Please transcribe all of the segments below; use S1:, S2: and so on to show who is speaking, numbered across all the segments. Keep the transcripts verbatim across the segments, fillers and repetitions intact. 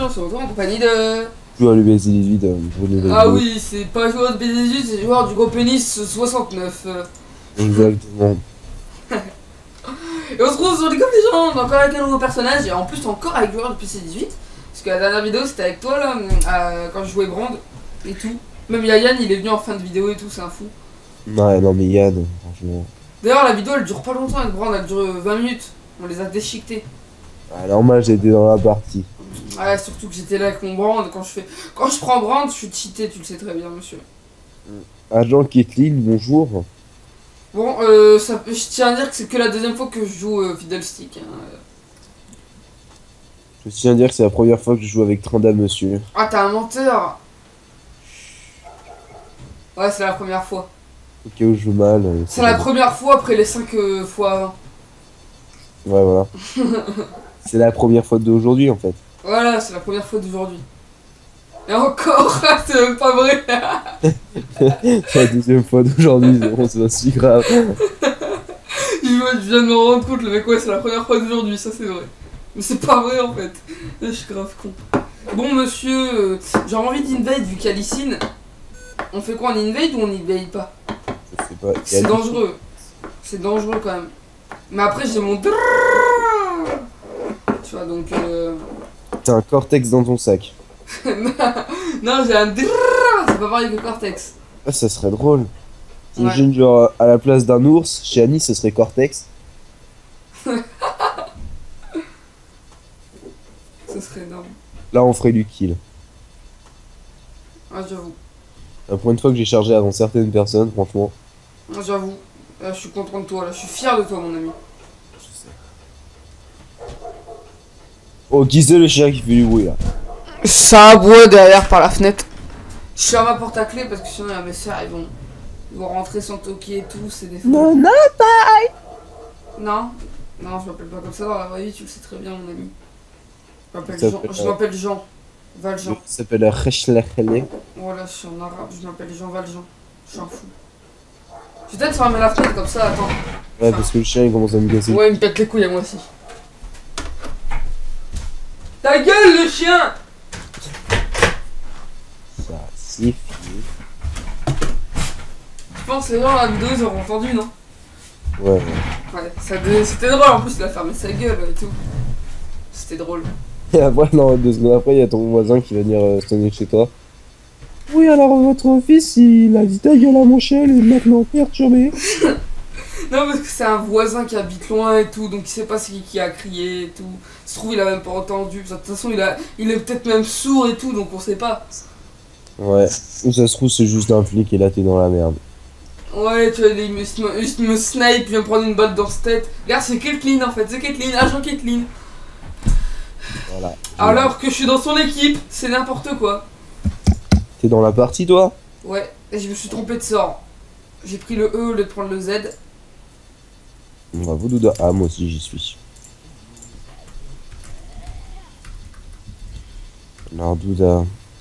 S1: on se retrouve en compagnie de...
S2: Joueur du B S dix-huit. Euh,
S1: ah oui, c'est pas joueur de B S dix-huit, c'est joueur du gros pénis soixante-neuf.
S2: Exactement.
S1: Et on se retrouve sur les League of Legends, on est encore avec un nouveau personnage, et en plus encore avec le joueur du P C dix-huit. Parce que la dernière vidéo c'était avec toi là, euh, quand je jouais Brand et tout. Même Yann il est venu en fin de vidéo et tout, c'est un fou.
S2: Ouais, non mais Yann, franchement.
S1: D'ailleurs la vidéo elle dure pas longtemps avec Brand, elle dure vingt minutes. On les a déchiquetés.
S2: Ah, normal, j'étais dans la partie.
S1: Ouais, surtout que j'étais là avec mon Brand, quand je fais... Quand je prends Brand, je suis cheaté, tu le sais très bien monsieur.
S2: Agent Kathleen, bonjour.
S1: Bon, euh, ça, je tiens à dire que c'est que la deuxième fois que je joue euh, Fiddlestick. Hein.
S2: Je tiens à dire que c'est la première fois que je joue avec Tranda, monsieur.
S1: Ah, t'es un menteur. Ouais, c'est la première fois.
S2: Au cas où je joue mal. Euh,
S1: c'est la première fois après les cinq euh, fois avant.
S2: Ouais, voilà. C'est la première fois d'aujourd'hui, en fait.
S1: Voilà, c'est la première fois d'aujourd'hui. Et encore, c'est même pas vrai.
S2: C'est la deuxième fois d'aujourd'hui, c'est pas si grave.
S1: Je viens de me rendre compte, le mec, ouais, c'est la première fois d'aujourd'hui, ça c'est vrai. Mais c'est pas vrai en fait. Je suis grave con. Bon, monsieur, euh, j'ai envie d'invade vu qu'il y a Lysine. On fait quoi, on invade ou on invade pas?
S2: Je sais pas.
S1: C'est dangereux. C'est dangereux quand même. Mais après, j'ai mon. Tu vois, donc. Euh...
S2: T'as un cortex dans ton sac.
S1: Non, j'ai un. C'est pas pareil que Cortex.
S2: Ah, ça serait drôle. T'imagines,
S1: Ouais.
S2: genre, à la place d'un ours, chez Annie, ce serait Cortex.
S1: Ce serait énorme.
S2: Là, on ferait du kill.
S1: Ah, j'avoue.
S2: La première fois que j'ai chargé avant certaines personnes, franchement.
S1: Ah, j'avoue. Là, je suis content de toi, là. Je suis fier de toi, mon ami.
S2: Je sais. Oh, qui c'est le chien qui fait du bruit, là?
S1: Ça aboie derrière par la fenêtre. Je suis à ma porte à clé parce que sinon, il y a mes soeurs, ils vont... ils vont rentrer sans toquer et tout, c'est des fous.
S2: Non, non, bye.
S1: Non, non, je m'appelle pas comme ça dans la vraie vie, tu le sais très bien, mon ami. Je m'appelle
S2: Ça
S1: Jean.
S2: fait-
S1: Je m'appelle Jean. Valjean.
S2: Ça s'appelle Rechlechele.
S1: Voilà, je suis en arabe, je m'appelle Jean Valjean. Je suis un fou. Je vais peut-être fermer la fenêtre comme ça, attends.
S2: Ouais, parce que le chien il commence à me casser.
S1: Ouais, il me pète les couilles à moi aussi. Ta gueule, le chien!
S2: Ça, c'est fini.
S1: Je pense que les gens, la vidéo, ils auront entendu, non?
S2: Ouais, ouais.
S1: Ouais, ça devait- c'était drôle, en plus, il a fermé sa gueule et tout. C'était drôle.
S2: Et après, non, deux secondes après, il y a ton voisin qui va venir euh, sonner chez toi. Oui, alors votre fils, il a dit ta gueule à mon chien, il est maintenant perturbé.
S1: Non, parce que c'est un voisin qui habite loin et tout, donc il sait pas c'est qui qui a crié et tout. Ça se trouve, il a même pas entendu. De toute façon, il, a... il est peut-être même sourd et tout, donc on sait pas.
S2: Ouais, ou ça se trouve, c'est juste un flic et là, t'es dans la merde.
S1: Ouais, tu vois, il me, il me, il me snipe, il vient me prendre une balle dans sa tête. Regarde, c'est Kathleen en fait, c'est Kathleen, agent Kathleen.
S2: Voilà.
S1: Alors que je suis dans son équipe, c'est n'importe quoi.
S2: T'es dans la partie, toi?
S1: Ouais, et je me suis trompé de sort. J'ai pris le E au lieu de prendre le Z.
S2: Bravo, Douda. Ah, moi aussi, j'y suis. Alors, Douda.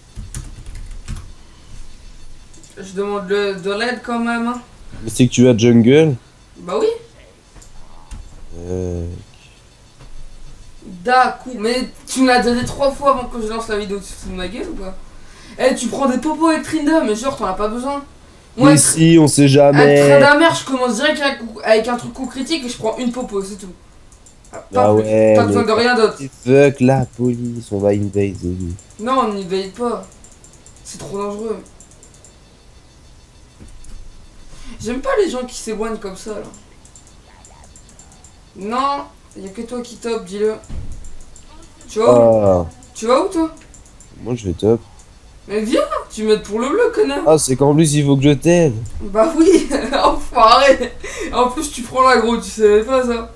S1: Je demande le, de l'aide quand même. Hein.
S2: Mais c'est que tu as jungle?
S1: Bah oui.
S2: Euh...
S1: D'accord, mais tu me l'as déjà dit trois fois avant que je lance la vidéo, tu te fous de ma gueule ou quoi? Eh, tu prends des popos avec Trinda, mais genre t'en as pas besoin.
S2: Moi, mais si, on sait jamais.
S1: Avec Trinda mère, je commence direct avec, avec un truc coup critique et je prends une popo, c'est tout. Pas,
S2: Ah ouais,
S1: pas besoin de rien d'autre.
S2: Fuck la police, on va invade.
S1: Non, on n'y veille pas. C'est trop dangereux. J'aime pas les gens qui s'éloignent comme ça là. Non, y'a que toi qui top, dis-le. Tu vas où?
S2: Ah.
S1: Tu vas où toi?
S2: Moi je vais top.
S1: Mais viens, tu m'aides pour le bleu, connard.
S2: Ah, c'est qu'en plus il faut que je t'aide.
S1: Bah oui, enfoiré. En plus tu prends l'aggro, tu savais pas ça.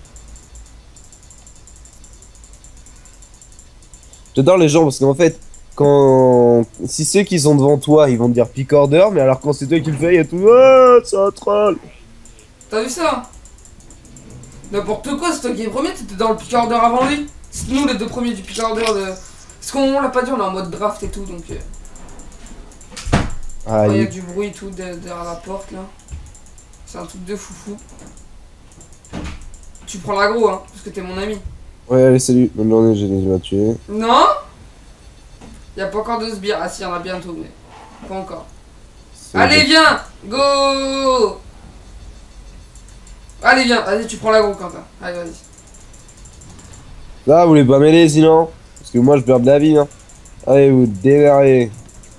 S2: J'adore les gens parce qu'en fait, quand si ceux qui sont devant toi, ils vont te dire pick order, mais alors quand c'est toi qui le fais, il y a tout. Ah, c'est un troll.
S1: T'as vu ça? N'importe quoi, c'est toi qui es premier, t'étais dans le pick order avant lui. C'est nous les deux premiers du pick order de... Parce qu'on l'a pas dit, on est en mode draft et tout, donc... Euh...
S2: Ah,
S1: il y a
S2: il...
S1: du bruit et tout derrière la porte, là. C'est un truc de foufou. Tu prends l'aggro, hein, parce que t'es mon ami.
S2: Ouais, allez, salut, bonne journée, j'ai déjà tué.
S1: Non? Y a pas encore de sbires. Ah si, y en a bientôt, mais pas encore.
S2: C'est
S1: Allez,
S2: vrai.
S1: viens. Go. Allez, viens. Vas-y, tu prends l'agro, Quentin. Allez, vas-y.
S2: Là, vous voulez pas mêler sinon? Parce que moi je perds de la vie, hein. Allez, vous démarrez.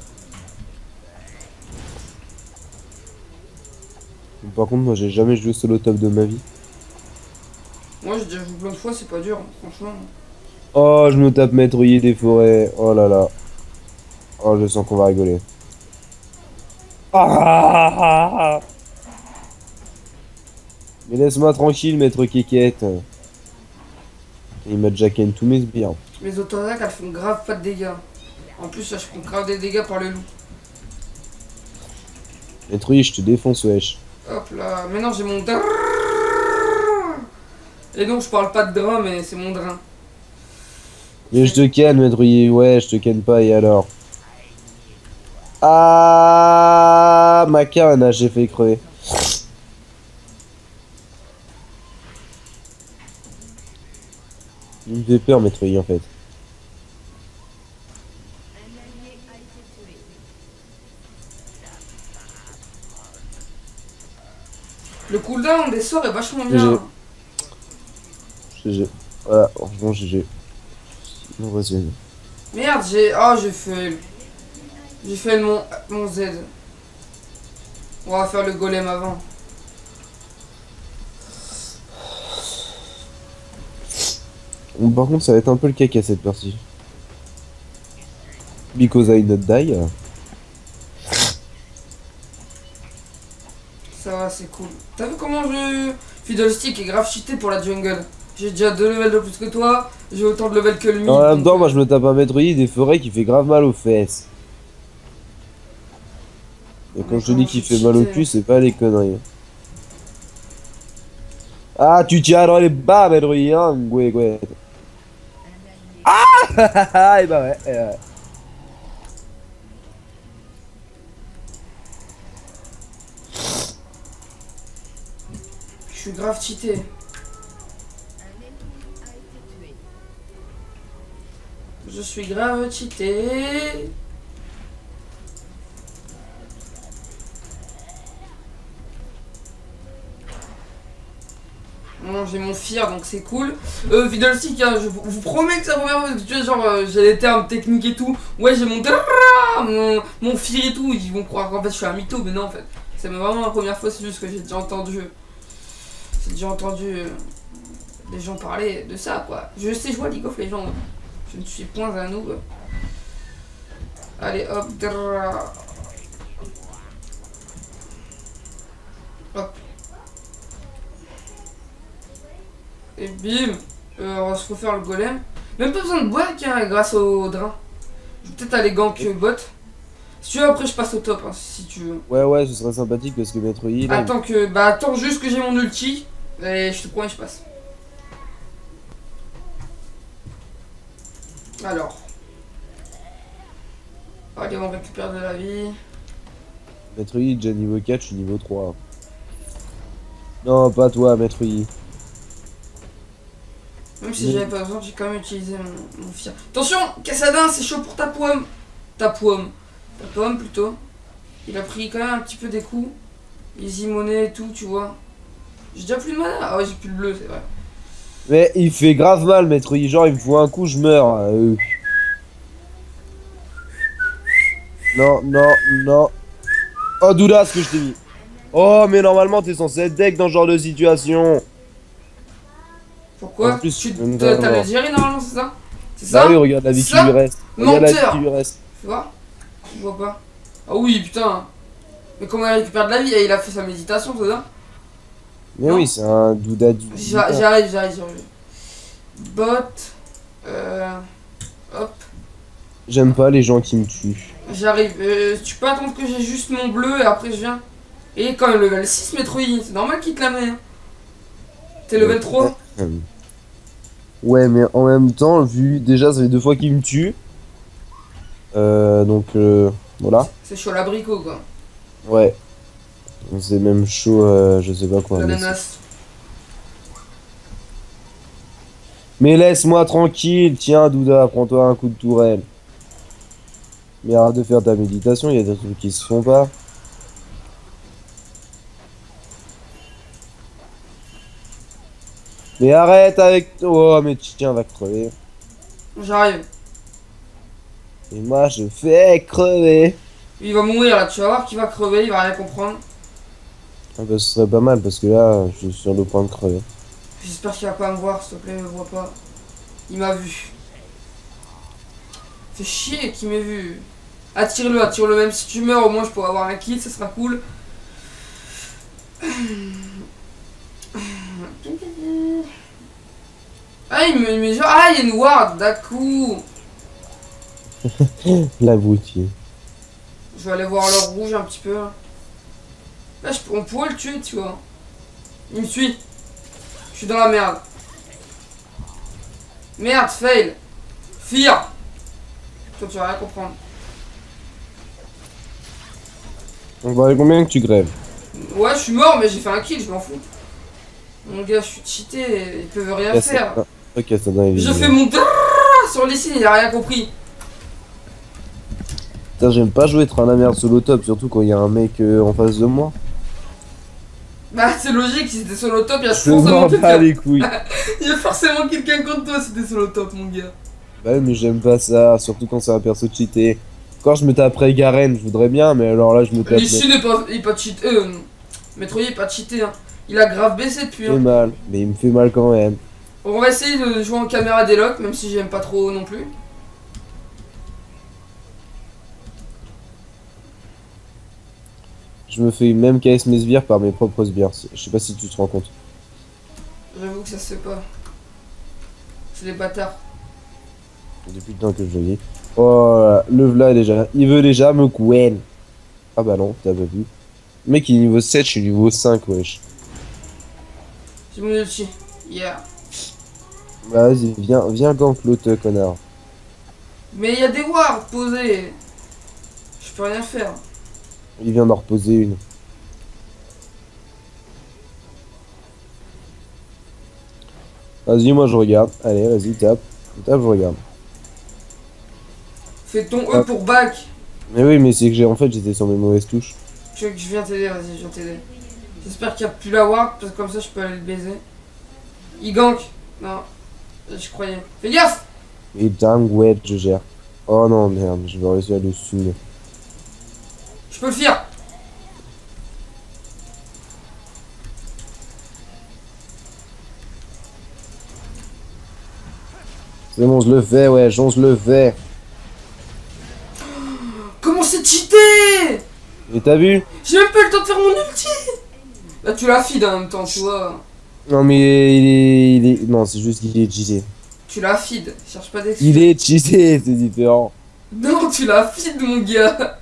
S2: Par contre, moi j'ai jamais joué solo top de ma vie.
S1: Moi, j'ai déjà joué plein de fois, c'est pas dur, hein, franchement.
S2: Oh, je me tape maîtrier des forêts. Oh là là. Oh, je sens qu'on va rigoler. Ah. Mais laisse-moi tranquille, maître Kékette. Il m'a déjà ken tous mes sbires.
S1: Les autoattaques, elles font grave pas de dégâts. En plus, là, je prends grave des dégâts par le loup.
S2: Maître, je te défonce, wesh.
S1: Hop là. Maintenant, j'ai mon drain. Et donc, je parle pas de drain, mais c'est mon drain.
S2: Mais je te ken, maître. Ouais, je te ken pas, et alors? Ah, ma canne, j'ai fait crever. Il me fait peur, maître en fait.
S1: Le cooldown des sorts est vachement bien.
S2: G G. Voilà, franchement, G G. Non, vas-y.
S1: Merde, j'ai. Oh, j'ai fait. J'ai fait mon... mon Z. On va faire le golem avant.
S2: Bon, par contre, ça va être un peu le caca cette partie. Because I not die.
S1: Ça va, c'est cool. T'as vu comment je... Fiddlestick est grave cheaté pour la jungle. J'ai déjà deux levels de plus que toi. J'ai autant de levels que lui.
S2: En même temps,
S1: donc...
S2: moi je me tape un maîtrier des forêts qui fait grave mal aux fesses. Et quand
S1: Mais
S2: je te dis qu'il fait
S1: cheaté.
S2: mal au cul, c'est pas les conneries. Ah, tu tiens dans les bas, maîtrier, hein, ouais, ouais. Ah, et bah ouais, et ouais.
S1: Je suis grave cheaté. Je suis grave cheaté. Bon, j'ai mon fear donc c'est cool. Euh, Fiddlestick, hein, je vous vous promets que ça première fois que tu vois, genre euh, j'ai les termes techniques et tout. Ouais, j'ai mon mon, mon fear et tout. Ils vont croire qu'en fait je suis un mytho, mais non, en fait. C'est vraiment la première fois, c'est juste que j'ai déjà entendu. J'ai déjà entendu euh, des gens parler de ça, quoi. Je sais jouer à League of Legends. Je ne suis point un noob. Allez, hop, dra. Hop. Et bim, euh, on va se refaire le golem. Même pas besoin de boire hein, grâce au drain. Je vais peut-être aller gank euh, bot. Si tu veux, après je passe au top, hein, si tu veux.
S2: Ouais, ouais, ce serait sympathique parce que maître Yi, là,
S1: Attends que, bah attends juste que j'ai mon ulti. Et je te promets, je passe. Alors. Allez, on récupère de la vie.
S2: maître Yi, déjà niveau quatre, je suis niveau trois. Non, pas toi, maître Yi.
S1: Même si
S2: Mais-
S1: j'avais pas besoin, j'ai quand même utilisé mon, mon fier. Attention, Cassadin, c'est chaud pour ta pomme. Ta pomme. Ta pomme plutôt. Il a pris quand même un petit peu des coups. Easy money et tout, tu vois. J'ai déjà plus de mana. Ah ouais, j'ai plus de bleu, c'est vrai.
S2: Mais il fait grave mal, maître Yi. Genre, il me faut un coup, je meurs. Euh. Non, non, non. Oh, Douda, ce que je t'ai mis. Oh, mais normalement, t'es censé être deck dans ce genre de situation.
S1: Pourquoi
S2: En plus,
S1: Tu
S2: même
S1: t'as
S2: pas
S1: t'as
S2: mort.
S1: le gérer normalement, c'est ça? C'est ça?
S2: Bah oui, regarde la vie qui
S1: Ça
S2: lui reste. Regarde la vie
S1: Menteur.
S2: qui lui reste.
S1: Tu vois? Je vois pas. Ah oui, putain. Mais comment il récupère de la vie? Il a fait sa méditation, c'est ça?
S2: Mais
S1: Non.
S2: oui, c'est un Douda du.
S1: J'a- J'arrive, j'arrive, j'arrive. Bot. Euh. Hop.
S2: J'aime pas les gens qui me tuent.
S1: J'arrive. Euh, tu peux attendre que j'ai juste mon bleu et après je viens. Et quand même level six, Metroid. C'est normal qu'il te la met. Hein. T'es level trois.
S2: Ouais, mais en même temps, vu déjà, ça fait deux fois qu'il me tue. Euh, donc, euh, voilà.
S1: C'est chaud l'abricot, quoi.
S2: Ouais. C'est même chaud, euh, je sais pas quoi. Mais,
S1: L'ananas.
S2: mais laisse-moi tranquille. Tiens, Douda, prends-toi un coup de tourelle. Mais arrête de faire ta méditation, il y a des trucs qui se font pas. Mais arrête avec... Oh, mais tiens, va crever.
S1: J'arrive.
S2: Et moi, je fais crever.
S1: Il va mourir là, tu vas voir qu'il va crever, il va rien comprendre.
S2: Ah bah, ce serait pas mal, parce que là, je suis sur le point de crever.
S1: J'espère qu'il va pas me voir, s'il te plaît, il me voit pas. Il m'a vu. Fait chier qu'il m'ait vu. Attire-le, attire-le, même si tu meurs, au moins je pourrais avoir un kill, ça sera cool. Ah, il me met genre. Ah, il y a une ward, d'accord.
S2: L'abruti.
S1: Je vais aller voir leur rouge un petit peu. Là, là je, on pourrait le tuer, tu vois. Il me suit. Je suis dans la merde. Merde, fail. Fear. Toi, tu vas rien comprendre.
S2: On va avec combien que tu grèves?
S1: Ouais, je suis mort, mais j'ai fait un kill, je m'en fous. Mon gars, je suis cheaté, ils peuvent rien
S2: Ok,
S1: faire.
S2: ça- Ok, ça dans les
S1: Je
S2: vidéos.
S1: fais mon drrrr sur les signes, il a rien compris.
S2: Putain, j'aime pas jouer être un la merde solo top, surtout quand il y a un mec euh, en face de moi.
S1: Bah, c'est logique, si c'était solo top, il y a
S2: Je m'en
S1: forcément
S2: bats
S1: quelqu'un.
S2: les couilles.
S1: Il y a forcément quelqu'un contre toi si t'es solo top, mon gars.
S2: Bah oui, mais j'aime pas ça, surtout quand c'est un perso cheaté. Quand je me taperais Garen, je voudrais bien, mais alors là, je me tape.
S1: L'issue n'est pas, il est pas cheaté. Euh, Metroid est pas cheaté, hein. Il a grave baissé depuis.
S2: Il me fait
S1: Hein.
S2: mal, mais il me fait mal quand même.
S1: On va essayer de jouer en caméra déloc, même si j'aime pas trop non plus.
S2: Je me fais même K S mes sbires par mes propres sbires. Je sais pas si tu te rends compte.
S1: J'avoue que ça se fait pas. C'est des bâtards.
S2: Depuis le temps que je le dis. Oh là, le v'là déjà. Il veut déjà me couenne. Ah bah non, t'as pas vu. Le mec il est niveau sept, je suis niveau cinq, wesh.
S1: J'ai mon ulti. Yeah.
S2: Bah vas-y, viens, viens gank l'autre connard.
S1: Mais il y a des wards posés. Je peux rien faire.
S2: Il vient d'en reposer une. Vas-y, moi je regarde. Allez, vas-y, tape. Tape, je regarde.
S1: Fais ton E
S2: Ah.
S1: pour back.
S2: Mais oui, mais c'est que j'ai en fait j'étais sur mes mauvaises touches.
S1: Tu veux que je viens t'aider, vas-y, je viens t'aider. J'espère qu'il n'y a plus la ward, parce que comme ça je peux aller le baiser. Il gank. Non, je croyais. Fais gaffe.
S2: Et dingue, ouais, je gère. Oh non, merde, je vais réussir à le stun.
S1: Je peux le faire.
S2: C'est bon, je le fais, ouais, j'en je le fais.
S1: Comment c'est cheaté?
S2: Et t'as vu?
S1: J'ai même pas eu le temps de faire mon ulti. Là tu la feed en même temps, tu vois.
S2: Non, mais il est. Il est... Non, c'est juste qu'il est cheaté.
S1: Tu la feed, cherche pas d'excuses.
S2: Il est cheaté, c'est différent.
S1: Non, tu la feed mon gars.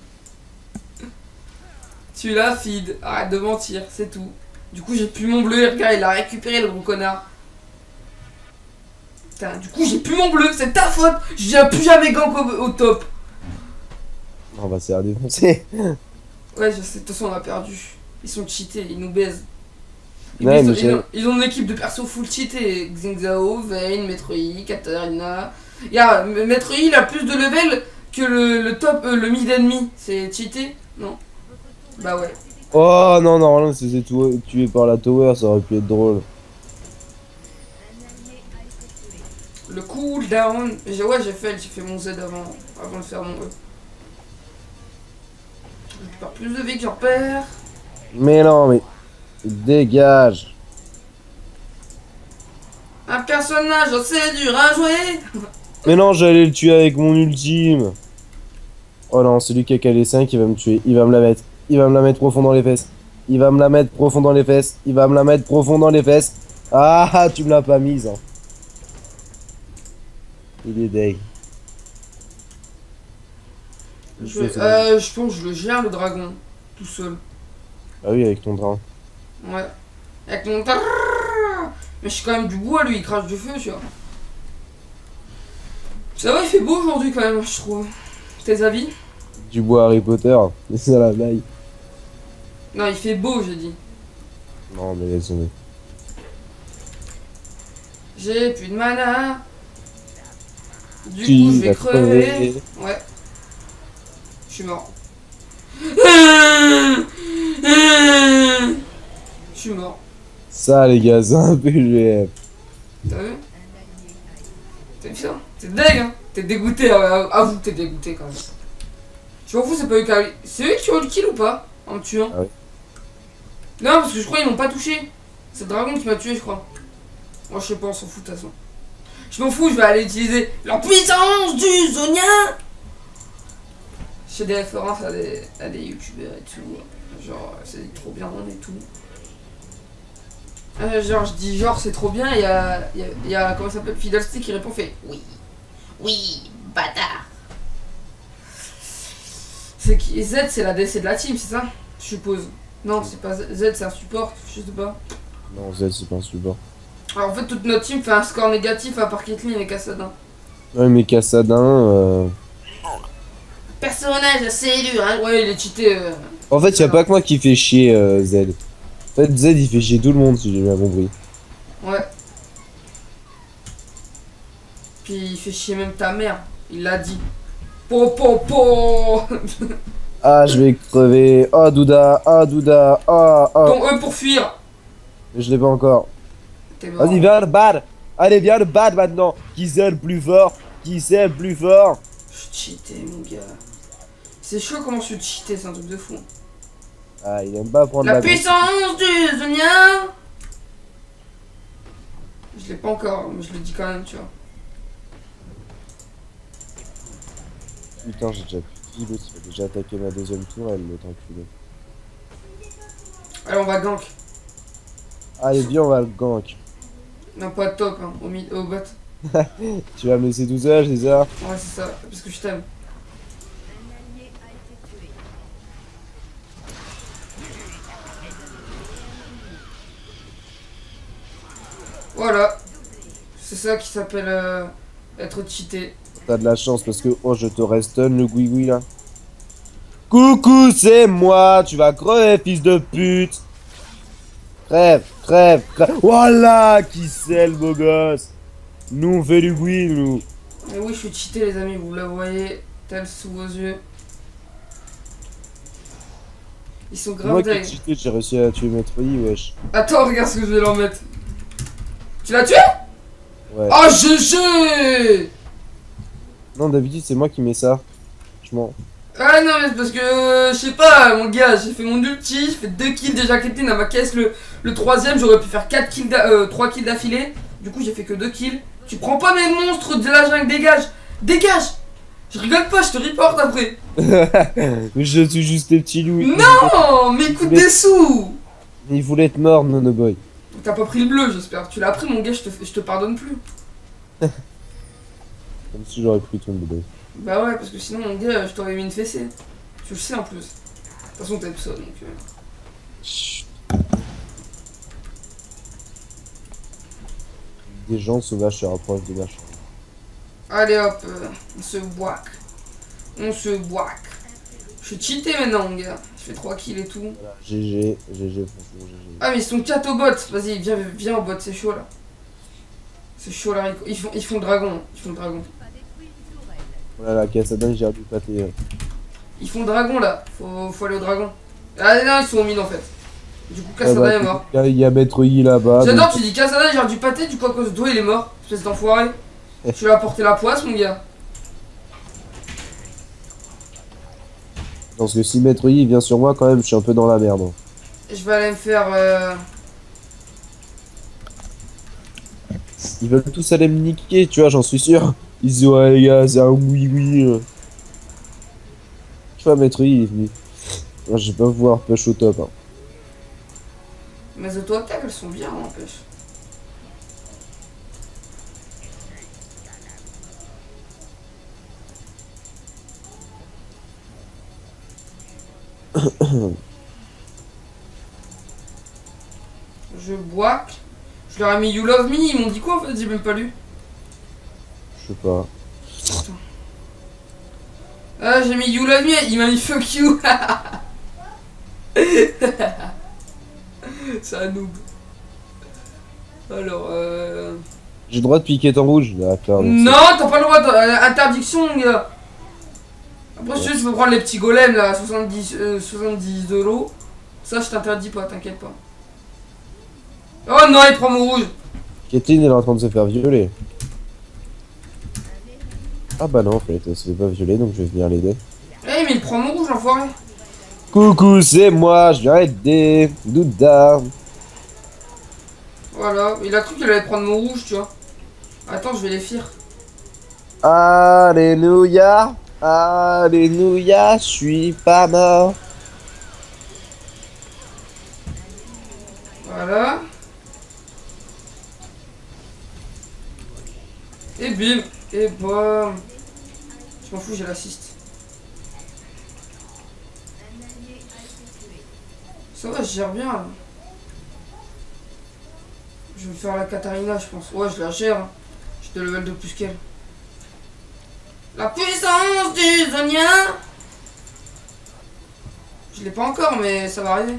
S1: Tu la feed, arrête de mentir, c'est tout. Du coup j'ai plus mon bleu, et regarde il a récupéré le gros connard. Putain, du coup j'ai plus mon bleu, c'est ta faute. Je viens plus jamais gank au, au top.
S2: On va se faire défoncer.
S1: Ouais je sais, de toute façon on a perdu. Ils sont cheatés, ils nous baisent. Ils,
S2: Ouais,
S1: ils-
S2: mais
S1: ils
S2: j'ai-
S1: ont, ils ont une équipe de perso full cheaté. Xingzao, Vayne, Metroid, Katarina. Y'a, Metroid il a plus de level que le, le top, euh, le mid ennemi. C'est cheaté? Non. Bah ouais.
S2: Oh non, normalement, si c'est tout- tué par la tower, ça aurait pu être drôle.
S1: Le cooldown. J'ai, ouais, j'ai fait, j'ai fait mon Z avant, avant de faire mon E. Je récupère plus de vie que j'en perds.
S2: Mais non, mais. Dégage.
S1: Un personnage, c'est dur à jouer.
S2: Mais non, j'allais le tuer avec mon ultime. Oh non, celui qui a calé cinq, il va me tuer. Il va me la mettre. Il va me la mettre profond dans les fesses. Il va me la mettre profond dans les fesses. Il va me la mettre profond dans les fesses. Ah, tu me l'as pas mise. Hein. Il est deg.
S1: Je, euh, je pense que je le gère le dragon. Tout seul.
S2: Ah oui, avec ton drain.
S1: Ouais. Avec mon tarrrr. Mais je suis quand même du bois lui, il crache du feu, tu vois. Ça va, il fait beau aujourd'hui quand même, je trouve. Tes avis?
S2: Du bois Harry Potter. C'est ça la blague.
S1: Non, il fait beau, j'ai dit.
S2: Non, mais laisse tomber.
S1: J'ai plus de mana. Du
S2: Tu
S1: coup, je vais
S2: vas
S1: crever.
S2: crever.
S1: Ouais. suis mort. Je suis mort.
S2: Ça, les gars, c'est un P G F.
S1: T'as vu? T'as vu ça? T'es deg, hein? T'es dégoûté, hein? Avoue que t'es dégoûté quand même. Je m'en fous, c'est pas eux qui a... C'est eux qui ont le kill ou pas? En me tuant?
S2: Ah oui.
S1: Non, parce que je crois qu'ils m'ont pas touché. C'est le dragon qui m'a tué, je crois. Moi, je sais pas, on s'en fout de toute façon. Je m'en fous, je vais aller utiliser la puissance du zonien. Je fais des références à des, à des youtubeurs et tout. Genre, c'est trop bien et tout. Euh, genre, je dis genre, c'est trop bien. Il y a, y a, y a comment ça s'appelle, Fiddlestick qui répond, fait oui. Oui, bâtard. C'est qui Z, c'est la D C de la team, c'est ça? Je suppose. Non, c'est pas Z, Z c'est un support, je sais pas.
S2: Non, Z, c'est pas un support.
S1: Alors en fait, toute notre team fait un score négatif à part Caitlyn et Cassadin.
S2: Ouais, mais Cassadin. Euh...
S1: Personnage assez élu, hein. Ouais, il est cheaté. Euh...
S2: En fait, y a pas que moi qui fait chier euh, Z. En fait, Z, il fait chier tout le monde, si j'ai bien compris.
S1: Ouais. Puis il fait chier même ta mère. Il l'a dit. Po po po.
S2: Ah, je vais crever. Ah, Douda. Ah, Douda. Ah, ah.
S1: Ton E pour fuir.
S2: Je l'ai pas encore.
S1: T'es mort.
S2: Vas-y, viens le bad. Allez, viens le bad maintenant. Qui c'est le plus fort? Qui c'est le plus fort?
S1: Je suis cheaté, mon gars. C'est chaud comment je suis cheaté, c'est un truc de fou.
S2: Ah, il aime pas prendre
S1: La
S2: la
S1: puissance du zonien. Je l'ai pas encore, mais je le dis quand même, tu vois.
S2: Putain, j'ai déjà plus de l'autre, il a déjà attaqué ma deuxième tour, elle l'autre enculé.
S1: Allez, on va gank.
S2: Allez, viens, on va le gank.
S1: Non, pas top, hein, au, mid, au bot.
S2: Tu vas me laisser tout seul, c'est ça?
S1: Ouais, c'est ça, parce que je t'aime. Voilà. C'est ça qui s'appelle euh, être cheaté.
S2: T'as de la chance parce que, oh, je te restun le gouigoui là. Coucou, c'est moi, tu vas crever, fils de pute. Crève, crève, crève. Voilà, qui c'est le beau gosse. Nous, on fait du gouin, nous.
S1: Mais oui, je suis cheaté, les amis, vous le voyez, tel sous vos yeux. Ils sont grave
S2: Moi qui ai
S1: dingues.
S2: cheaté, j'ai réussi à tuer Maître Yi, wesh.
S1: Attends, regarde ce que je vais leur mettre. Tu l'as tué?
S2: Ouais.
S1: Oh, G G.
S2: Non, d'habitude, c'est moi qui mets ça. Je m'en.
S1: Ah non, mais c'est parce que, euh, je sais pas, mon gars, j'ai fait mon ulti, j'ai fait deux kills déjà, Caitlyn à ma caisse, le, le troisième, j'aurais pu faire quatre kills, euh, trois kills d'affilée. Du coup, j'ai fait que deux kills. Tu prends pas mes monstres de la jungle, dégage. Dégage. Je rigole pas, je te reporte après.
S2: Je suis juste des petits loups.
S1: Non, mais écoute des sous.
S2: Il voulait être mort, Nono Boy.
S1: T'as pas pris le bleu, j'espère. Tu l'as pris, mon gars, je te, je te pardonne plus.
S2: Comme si j'aurais pris ton bébé.
S1: Bah ouais, parce que sinon, mon gars, je t'aurais mis une fessée. Tu le sais en plus. De toute façon, t'aimes ça, donc... Euh...
S2: Chut. Des gens sauvages se rapprochent de ma chambre.
S1: Allez hop, euh, on se boac. On se boac. Je suis cheaté maintenant, mon gars. Je fais trois kills et tout.
S2: Voilà, G G, G G, franchement, G G.
S1: Ah, mais ils sont quatre au bot. Vas-y, viens, viens au bot, c'est chaud là. C'est chaud là. Ils font, ils font le dragon. Ils font le dragon.
S2: Voilà, la Cassadin, j'ai dû pâter. euh.
S1: Ils font le dragon là. Faut, faut aller au dragon. Ah non, ils sont au mid en fait. Du coup,
S2: Ah
S1: Cassadin
S2: bah,
S1: est mort.
S2: Il y a Maître Yi là-bas.
S1: J'adore,
S2: donc-
S1: tu dis Cassadin, j'ai dû pâter. Du coup, à cause de toi, il est mort. Espèce d'enfoiré. Tu lui as apporté la poisse, mon gars.
S2: Parce que si Maître Yi vient sur moi, quand même, je suis un peu dans la merde.
S1: Je vais aller me faire. Euh...
S2: Ils veulent tous aller me niquer, tu vois, j'en suis sûr. Ils disent, ouais, les gars, c'est un oui-oui. Tu vois, Maître Yi, il est venu. Moi, je vais pas pouvoir push au top. Hein.
S1: Mes auto-attaques, elles sont bien, n'empêche. Je bois. Je leur ai mis You Love Me, ils m'ont dit quoi en fait? J'ai même pas lu.
S2: Je sais pas.
S1: Ah, j'ai mis You Love Me, il m'a mis Fuck You. C'est un noob. Alors, euh...
S2: J'ai le droit de piquer ton rouge? D'accord. merci.
S1: Non, t'as pas le droit, de- euh, interdiction, mon gars. Après, si tu veux, je peux prendre les petits golems là, soixante-dix, euh, soixante-dix euros. Ça, je t'interdis pas, t'inquiète pas. Oh non, il prend mon rouge.
S2: Kathleen, elle est en train de se faire violer. Ah bah non, en fait, elle se fait pas violer, donc je vais venir l'aider.
S1: Eh, mais il prend mon rouge, l'enfoiré.
S2: Coucou, c'est moi, je viens aider. Douda.
S1: Voilà, il a cru qu'il allait prendre mon rouge, tu vois. Attends, je vais les fuir.
S2: Alléluia. Alléluia, je suis pas mort.
S1: Voilà. Et bim. Et bam. Je m'en fous, j'ai l'assist. Ça va, je gère bien là. Je vais faire la Katarina, je pense. Ouais, je la gère. Hein. J'ai deux levels de plus qu'elle. La puissance du Zonia. Je l'ai pas encore, mais ça va arriver.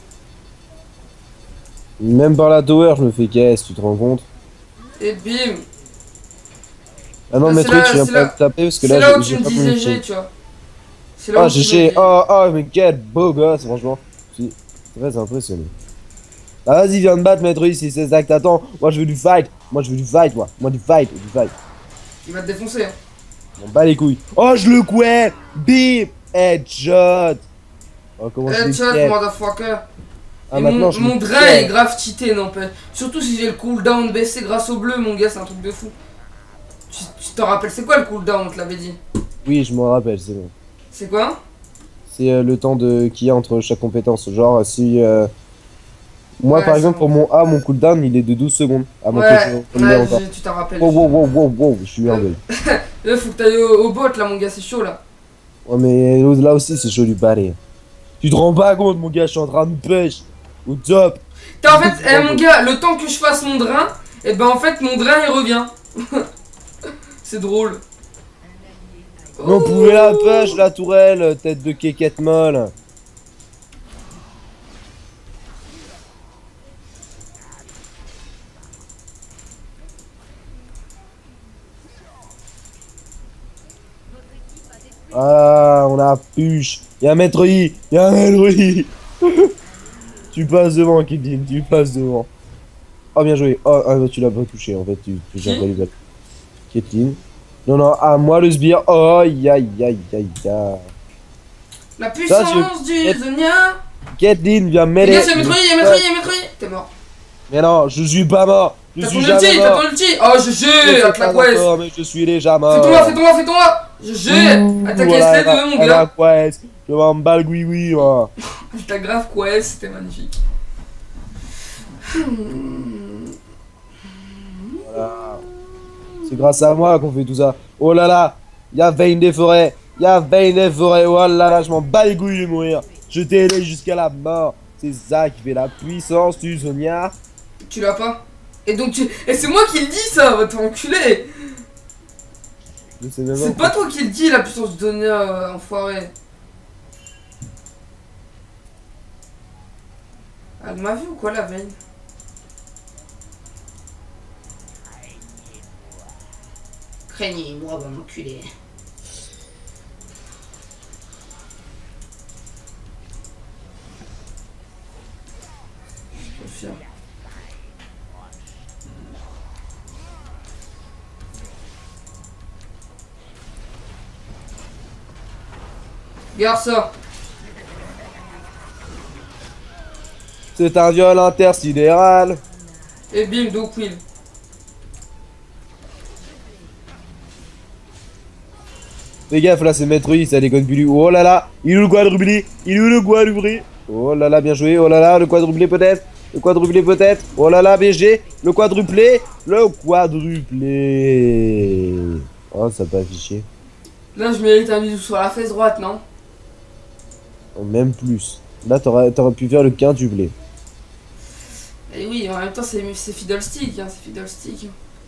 S2: Même par la tower, je me fais caisse, tu te rends compte?
S1: Et bim.
S2: Ah non,
S1: Là,
S2: mais
S1: c'est
S2: truc,
S1: là-
S2: tu viens
S1: c'est
S2: pas
S1: là-
S2: me taper parce que
S1: C'est
S2: là,
S1: là où
S2: j'ai
S1: tu me
S2: pas
S1: disais
S2: pu
S1: G,
S2: me-
S1: tu vois. C'est là
S2: Ah,
S1: où tu
S2: j'ai
S1: me
S2: chez.
S1: dis.
S2: Oh, oh, mais quel beau gosse, franchement. Je suis très impressionné. Ah, vas-y, viens de battre, maître, si c'est ça que t'attends. Moi, je veux du fight. Moi, je veux du fight, moi. Moi, du fight, du fight.
S1: Il va te défoncer. Hein.
S2: On bat les couilles. Oh, je le couais. Bim. Headshot. Oh, comment je
S1: Headshot,
S2: l'ai fait.
S1: motherfucker.
S2: Ah,
S1: Et
S2: maintenant,
S1: mon,
S2: je
S1: mon
S2: le
S1: drain
S2: fais.
S1: est grave cheaté, n'empêche. Surtout si j'ai le cooldown baissé grâce au bleu, mon gars, c'est un truc de fou. Tu tu t'en rappelles, c'est quoi le cooldown, on te l'avait dit?
S2: Oui, je m'en rappelle, c'est bon.
S1: C'est quoi?
S2: C'est euh, le temps de qu'il y a entre chaque compétence. Genre, si. euh, Moi,
S1: Ouais,
S2: par
S1: c'est
S2: exemple,
S1: bon.
S2: pour mon A, mon cooldown, il est de douze secondes. Avant que
S1: Ouais,
S2: je je l'ai
S1: ouais,
S2: encore.
S1: j'ai- tu t'en rappelles.
S2: Wow, wow, wow, wow, wow, je suis merveilleux.
S1: Là, faut que t'ailles au, au bot, là, mon gars, c'est chaud, là.
S2: Ouais, mais là aussi, c'est chaud du balai. Tu te rends pas compte, mon gars, je suis en train de pêche. Au top.
S1: T'as en fait, eh, mon gars, le temps que je fasse mon drain, et ben en fait, mon drain, il revient. C'est drôle.
S2: Mais on pouvait la pêche, la tourelle, tête de kékette molle. Ah, on a puche. Y'a un maître I. Y'a un maître I. Tu passes devant, Kidin. Tu passes devant. Oh, bien joué. Oh, ah, tu l'as pas touché en fait. Tu, tu
S1: Qui
S2: gères pas les balles. Kathleen. Non, non, à moi le sbire. Oh, aïe, aïe, aïe, aïe, aïe.
S1: La puissance
S2: je-
S1: du Zonia.
S2: Kathleen, viens
S1: Les
S2: m'aider.
S1: gars, c'est Metroid, il Metroid, il Metroid. T'es mort.
S2: Mais non, je suis pas mort. Je
S1: T'as
S2: suis
S1: ton
S2: jamais
S1: ulti, t'as
S2: mort.
S1: ton ulti. Oh, G G,
S2: Je sais
S1: avec la
S2: pas
S1: quest.
S2: encore, mais je suis déjà mort.
S1: Fais-toi moi, fais-toi moi, fais-toi moi. G G, attaque
S2: Voilà,
S1: S L de mon
S2: la-
S1: gars.
S2: la quest. Je m'en bats le oui-oui, moi.
S1: T'as grave quest, c'était magnifique.
S2: Voilà. C'est grâce à moi qu'on fait tout ça. Oh là là, y'a Vayne des forêts. Y'a Vayne des forêts. Oh là là, je m'en bats les couilles de mourir. Je t'ai aidé jusqu'à la mort. C'est ça qui fait la puissance du Zonia.
S1: Tu l'as pas. Et donc tu... Et c'est moi qui le dis ça, va t'enculer.
S2: Je sais même
S1: C'est pas toi qui le dis la puissance du Zonia, euh, enfoiré. Elle m'a vu ou quoi la veille? Craignez-moi, va m'enculer. Je peux le faire. Regarde ça.
S2: C'est un viol intersidéral.
S1: Et bim, do quill.
S2: Fais gaffe, là c'est Maître I, ça déconne plus. Oh là là, il est où le quadruplé? Il est où le quadruplé? Oh là là, bien joué. Oh là là, le quadruplé peut-être. Le quadruplé peut-être. Oh là là, B G. Le quadruplé. Le quadruplé. Oh, ça peut afficher.
S1: Là, je mérite un bisou sur la fesse droite, non?
S2: Oh, même plus. Là, t'aurais t'aurais pu faire le quintuplé.
S1: Et oui, en même temps, c'est c'est Fiddlestick, hein, c'est Fiddlestick.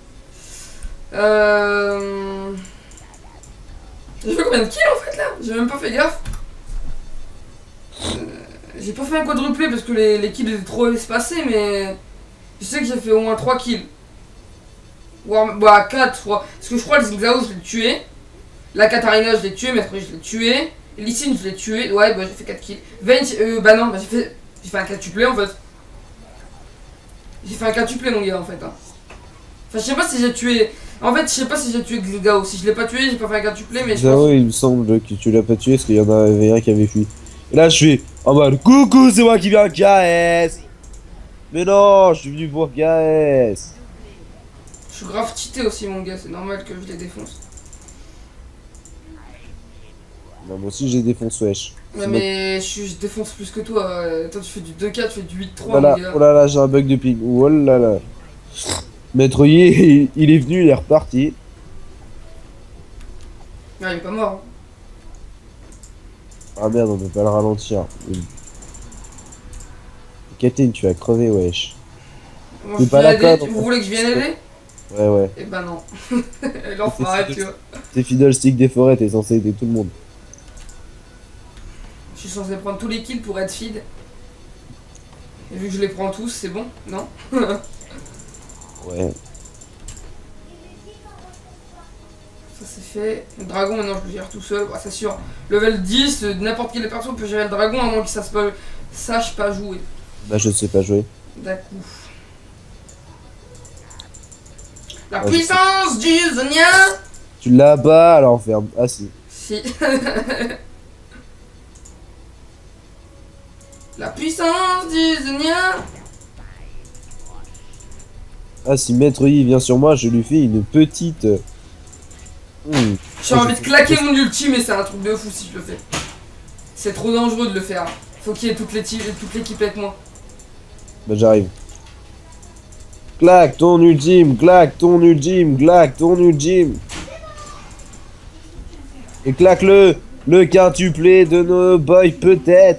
S1: Euh... J'ai fait combien de kills en fait là? J'ai même pas fait gaffe. Euh, j'ai pas fait un quadruplé parce que les, les kills étaient trop espacés, mais je sais que j'ai fait au moins trois kills. Voire bah, quatre, je crois. Parce que je crois que le Xingzao, je l'ai tué. La Katarina, je l'ai tué. Maître Yi, je l'ai tué. Lee Sin, je l'ai tué. Ouais, bah j'ai fait quatre kills. Vayne, euh, bah non, bah j'ai fait, j'ai fait un quintuplé en fait. J'ai fait un quintuplé, mon gars, en fait. Hein. Enfin, je sais pas si j'ai tué. En fait, je sais pas si j'ai tué Gao. Si je l'ai pas tué, j'ai pas fait un quintuplé, mais je
S2: Gao,
S1: pense.
S2: il me semble que tu l'as pas tué parce qu'il y en avait un qui avait fui. Et là, je suis en mode coucou, c'est moi qui viens K S. Mais non, je suis venu pour K S.
S1: Je suis grave cheaté aussi, mon gars. C'est normal que je les défonce.
S2: Non, moi aussi, j'ai défoncé, wesh.
S1: Ouais, mais je, je défonce plus que toi. euh, Toi, tu fais du deux K, tu fais du huit trois,
S2: Oh là
S1: mon
S2: là,
S1: gars.
S2: oh là là, j'ai un bug de ping. Oh là là. Maître Yi, il, il est venu, il est reparti.
S1: Ah, il est pas mort.
S2: Ah merde, on peut pas le ralentir. Catherine, tu vas crever, wesh.
S1: Bon,
S2: T'es
S1: je
S2: pas
S1: viens
S2: là,
S1: aider.
S2: quoi,
S1: Vous
S2: donc-
S1: voulez que je vienne aider?
S2: Ouais, ouais.
S1: Eh ben non. L'enfoiré, tu vois.
S2: T'es Fiddlestick des forêts, t'es censé aider tout le monde.
S1: Je suis censé prendre tous les kills pour être feed. Et vu que je les prends tous, c'est bon, non?
S2: Ouais.
S1: Ça c'est fait. Le dragon, maintenant je le gère tout seul. Bah, c'est sûr. Level dix, euh, n'importe quelle personne peut gérer le dragon à moins qu'il sache pas, sache pas jouer.
S2: Bah, je sais pas jouer.
S1: D'accord. La
S2: Ouais, je
S1: puissance du Zonia.
S2: Tu l'as pas, alors ferme. Ah si.
S1: Si. La puissance du Zonia.
S2: Ah, si Maître Yi vient sur moi, je lui fais une petite. euh, hmm.
S1: J'ai envie de claquer mon ulti, mais c'est un truc de fou si je le fais. C'est trop dangereux de le faire. Faut qu'il y ait toute l'équipe toute l'équipe avec moi.
S2: Bah, j'arrive. Claque ton ultime, claque ton ultime, claque ton ultime. Et claque le, le quintuplé de nos boys peut-être.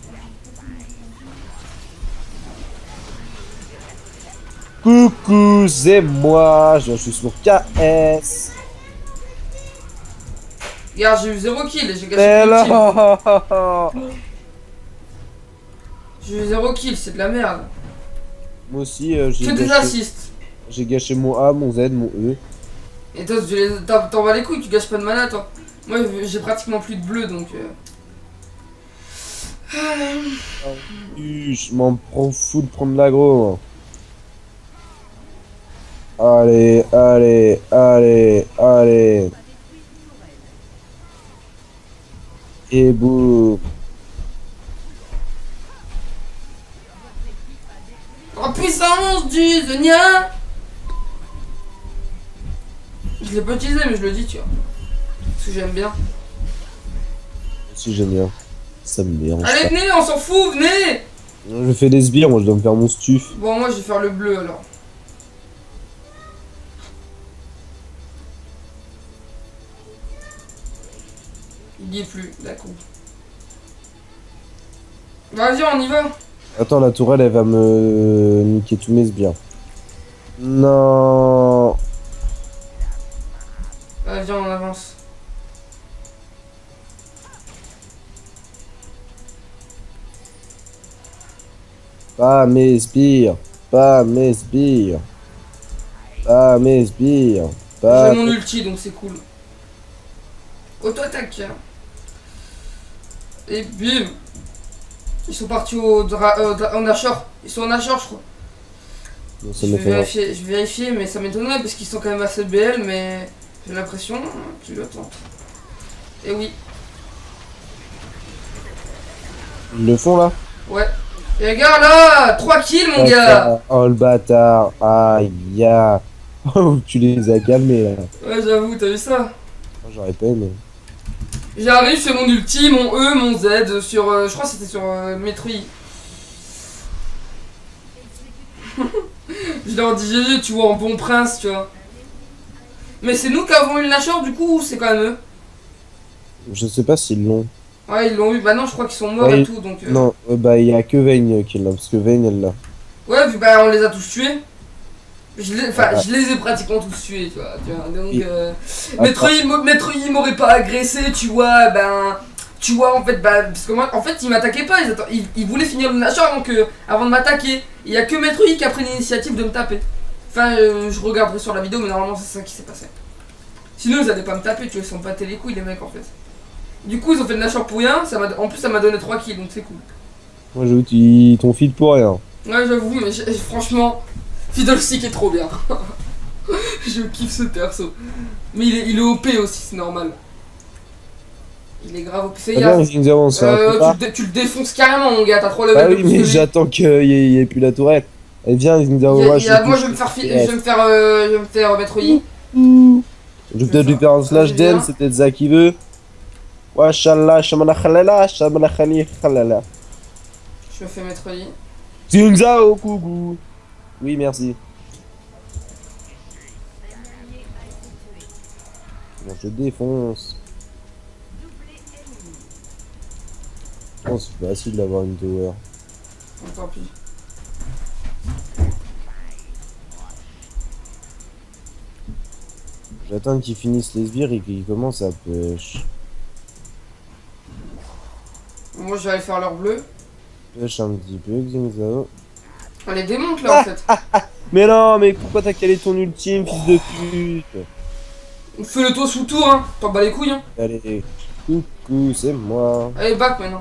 S2: Coucou, c'est moi, je suis sur K S.
S1: Regarde, j'ai eu zéro kill et j'ai
S2: Mais
S1: gâché mon ultime.
S2: là.
S1: J'ai eu zéro kill, c'est de la merde.
S2: Moi aussi, euh, j'ai
S1: Que des
S2: gâché,
S1: assists.
S2: j'ai gâché mon A, mon Z, mon E.
S1: Et toi, tu les- t'en t'en vas les couilles, tu gâches pas de mana, toi. Moi, j'ai pratiquement plus de bleu, donc... euh.
S2: Je m'en prends fou de prendre l'aggro. moi. Allez, allez, allez, allez. Et boum.
S1: En puissance du Zonia. Je l'ai pas utilisé, mais je le dis, tu vois. Parce que j'aime bien.
S2: Si j'aime bien. Ça me dérange
S1: Allez,
S2: pas.
S1: venez, on s'en fout, venez.
S2: Je fais des sbires, moi je dois me faire mon stuff.
S1: Bon, moi, je vais faire le bleu, alors. Il y est plus, d'accord. Vas-y, on y va.
S2: Attends, la tourelle elle va me niquer tous mes sbires. Non.
S1: Vas-y, on avance.
S2: Pas mes sbires. Pas mes sbires. Pas mes sbires. Pas.
S1: J'ai mon ulti, donc c'est cool. Auto-attaque. Et bim. Ils sont partis au dra euh, dra- en Ashore. Ils sont en Ashore, je crois.
S2: Non, ça
S1: Je
S2: me
S1: vais,
S2: fait rire.
S1: vérifier, je vais vérifier, mais ça m'étonnerait parce qu'ils sont quand même assez B L, mais j'ai l'impression qu'ils le tentent. Et oui,
S2: Ils le font là?
S1: ouais. Et regarde là, trois kills mon gars.
S2: Oh le bâtard. Aïe ya. Oh, tu les as calmés là.
S1: Ouais, j'avoue, t'as vu ça?
S2: Oh, j'aurais pas aimé.
S1: J'arrive, je fais mon ulti, mon E, mon Z sur, euh, je crois que c'était sur euh, Maître Yi. Je leur dis G G, tu vois, en bon prince, tu vois. Mais c'est nous qui avons eu le Nashor du coup ou c'est quand même eux?
S2: Je sais pas s'ils l'ont.
S1: Ouais, ils l'ont eu. Bah non, je crois qu'ils sont morts
S2: Ouais,
S1: et
S2: ils-
S1: tout, donc... euh,
S2: Non, euh, bah il y a que Vayne qui l'a, parce que Vayne elle l'a.
S1: Ouais, puis bah on les a tous tués. Je les, enfin,
S2: Ah.
S1: je les ai pratiquement tous tués, tu vois. Tu vois donc,
S2: Et-
S1: euh,
S2: Ah,
S1: Maître Yi m'a- Maître Yi m'aurait pas agressé, tu vois, ben... Tu vois, en fait, bah, parce que moi, en fait, ils m'attaquaient pas, ils, atta- ils, ils voulaient finir le Nashor avant, que, avant de m'attaquer. Il y a que Maître Yi qui a pris l'initiative de me taper. Enfin, euh, je regarderai sur la vidéo, mais normalement, c'est ça qui s'est passé. Sinon ils allaient pas me taper, tu vois, ils sont battés les couilles les mecs en fait. Du coup ils ont fait de la champ pour rien, ça m'a en plus ça m'a donné trois kills donc c'est cool.
S2: Moi j'avoue, ils t'ont feed pour rien.
S1: Ouais j'avoue mais franchement, Fiddlestick est trop bien. Je kiffe ce perso. Mais il est, il est O P aussi, c'est normal. Il est grave O P. Fais gaffe. Euh, tu, tu le défonces carrément mon gars, t'as trop level.
S2: Ah oui mais j'attends qu'il n'y ait plus la tourette. Elle vient, Zingzao.
S1: Moi je vais me faire, je vais me faire, euh, je vais me faire mettre I.
S2: Je vais peut-être lui faire un slash den, c'est peut-être ça qui veut. Washallah, shamana khalala, shamana khali khalala.
S1: Je me fais mettre I.
S2: Zingzao, coucou. Oui, merci. Bon, je défonce. Oh, c'est facile d'avoir une tower.
S1: Tant pis.
S2: J'attends qu'ils finissent les sbires et qu'ils commencent à push.
S1: Moi je vais aller faire leur bleu.
S2: Push un petit peu, Xingzao.
S1: On les démonte là en fait.
S2: Mais non, mais pourquoi t'as calé ton ultime, fils de pute?
S1: Fais-le toi sous tour, hein. T'en bats les couilles, hein.
S2: Allez, coucou, c'est moi.
S1: Allez, back maintenant.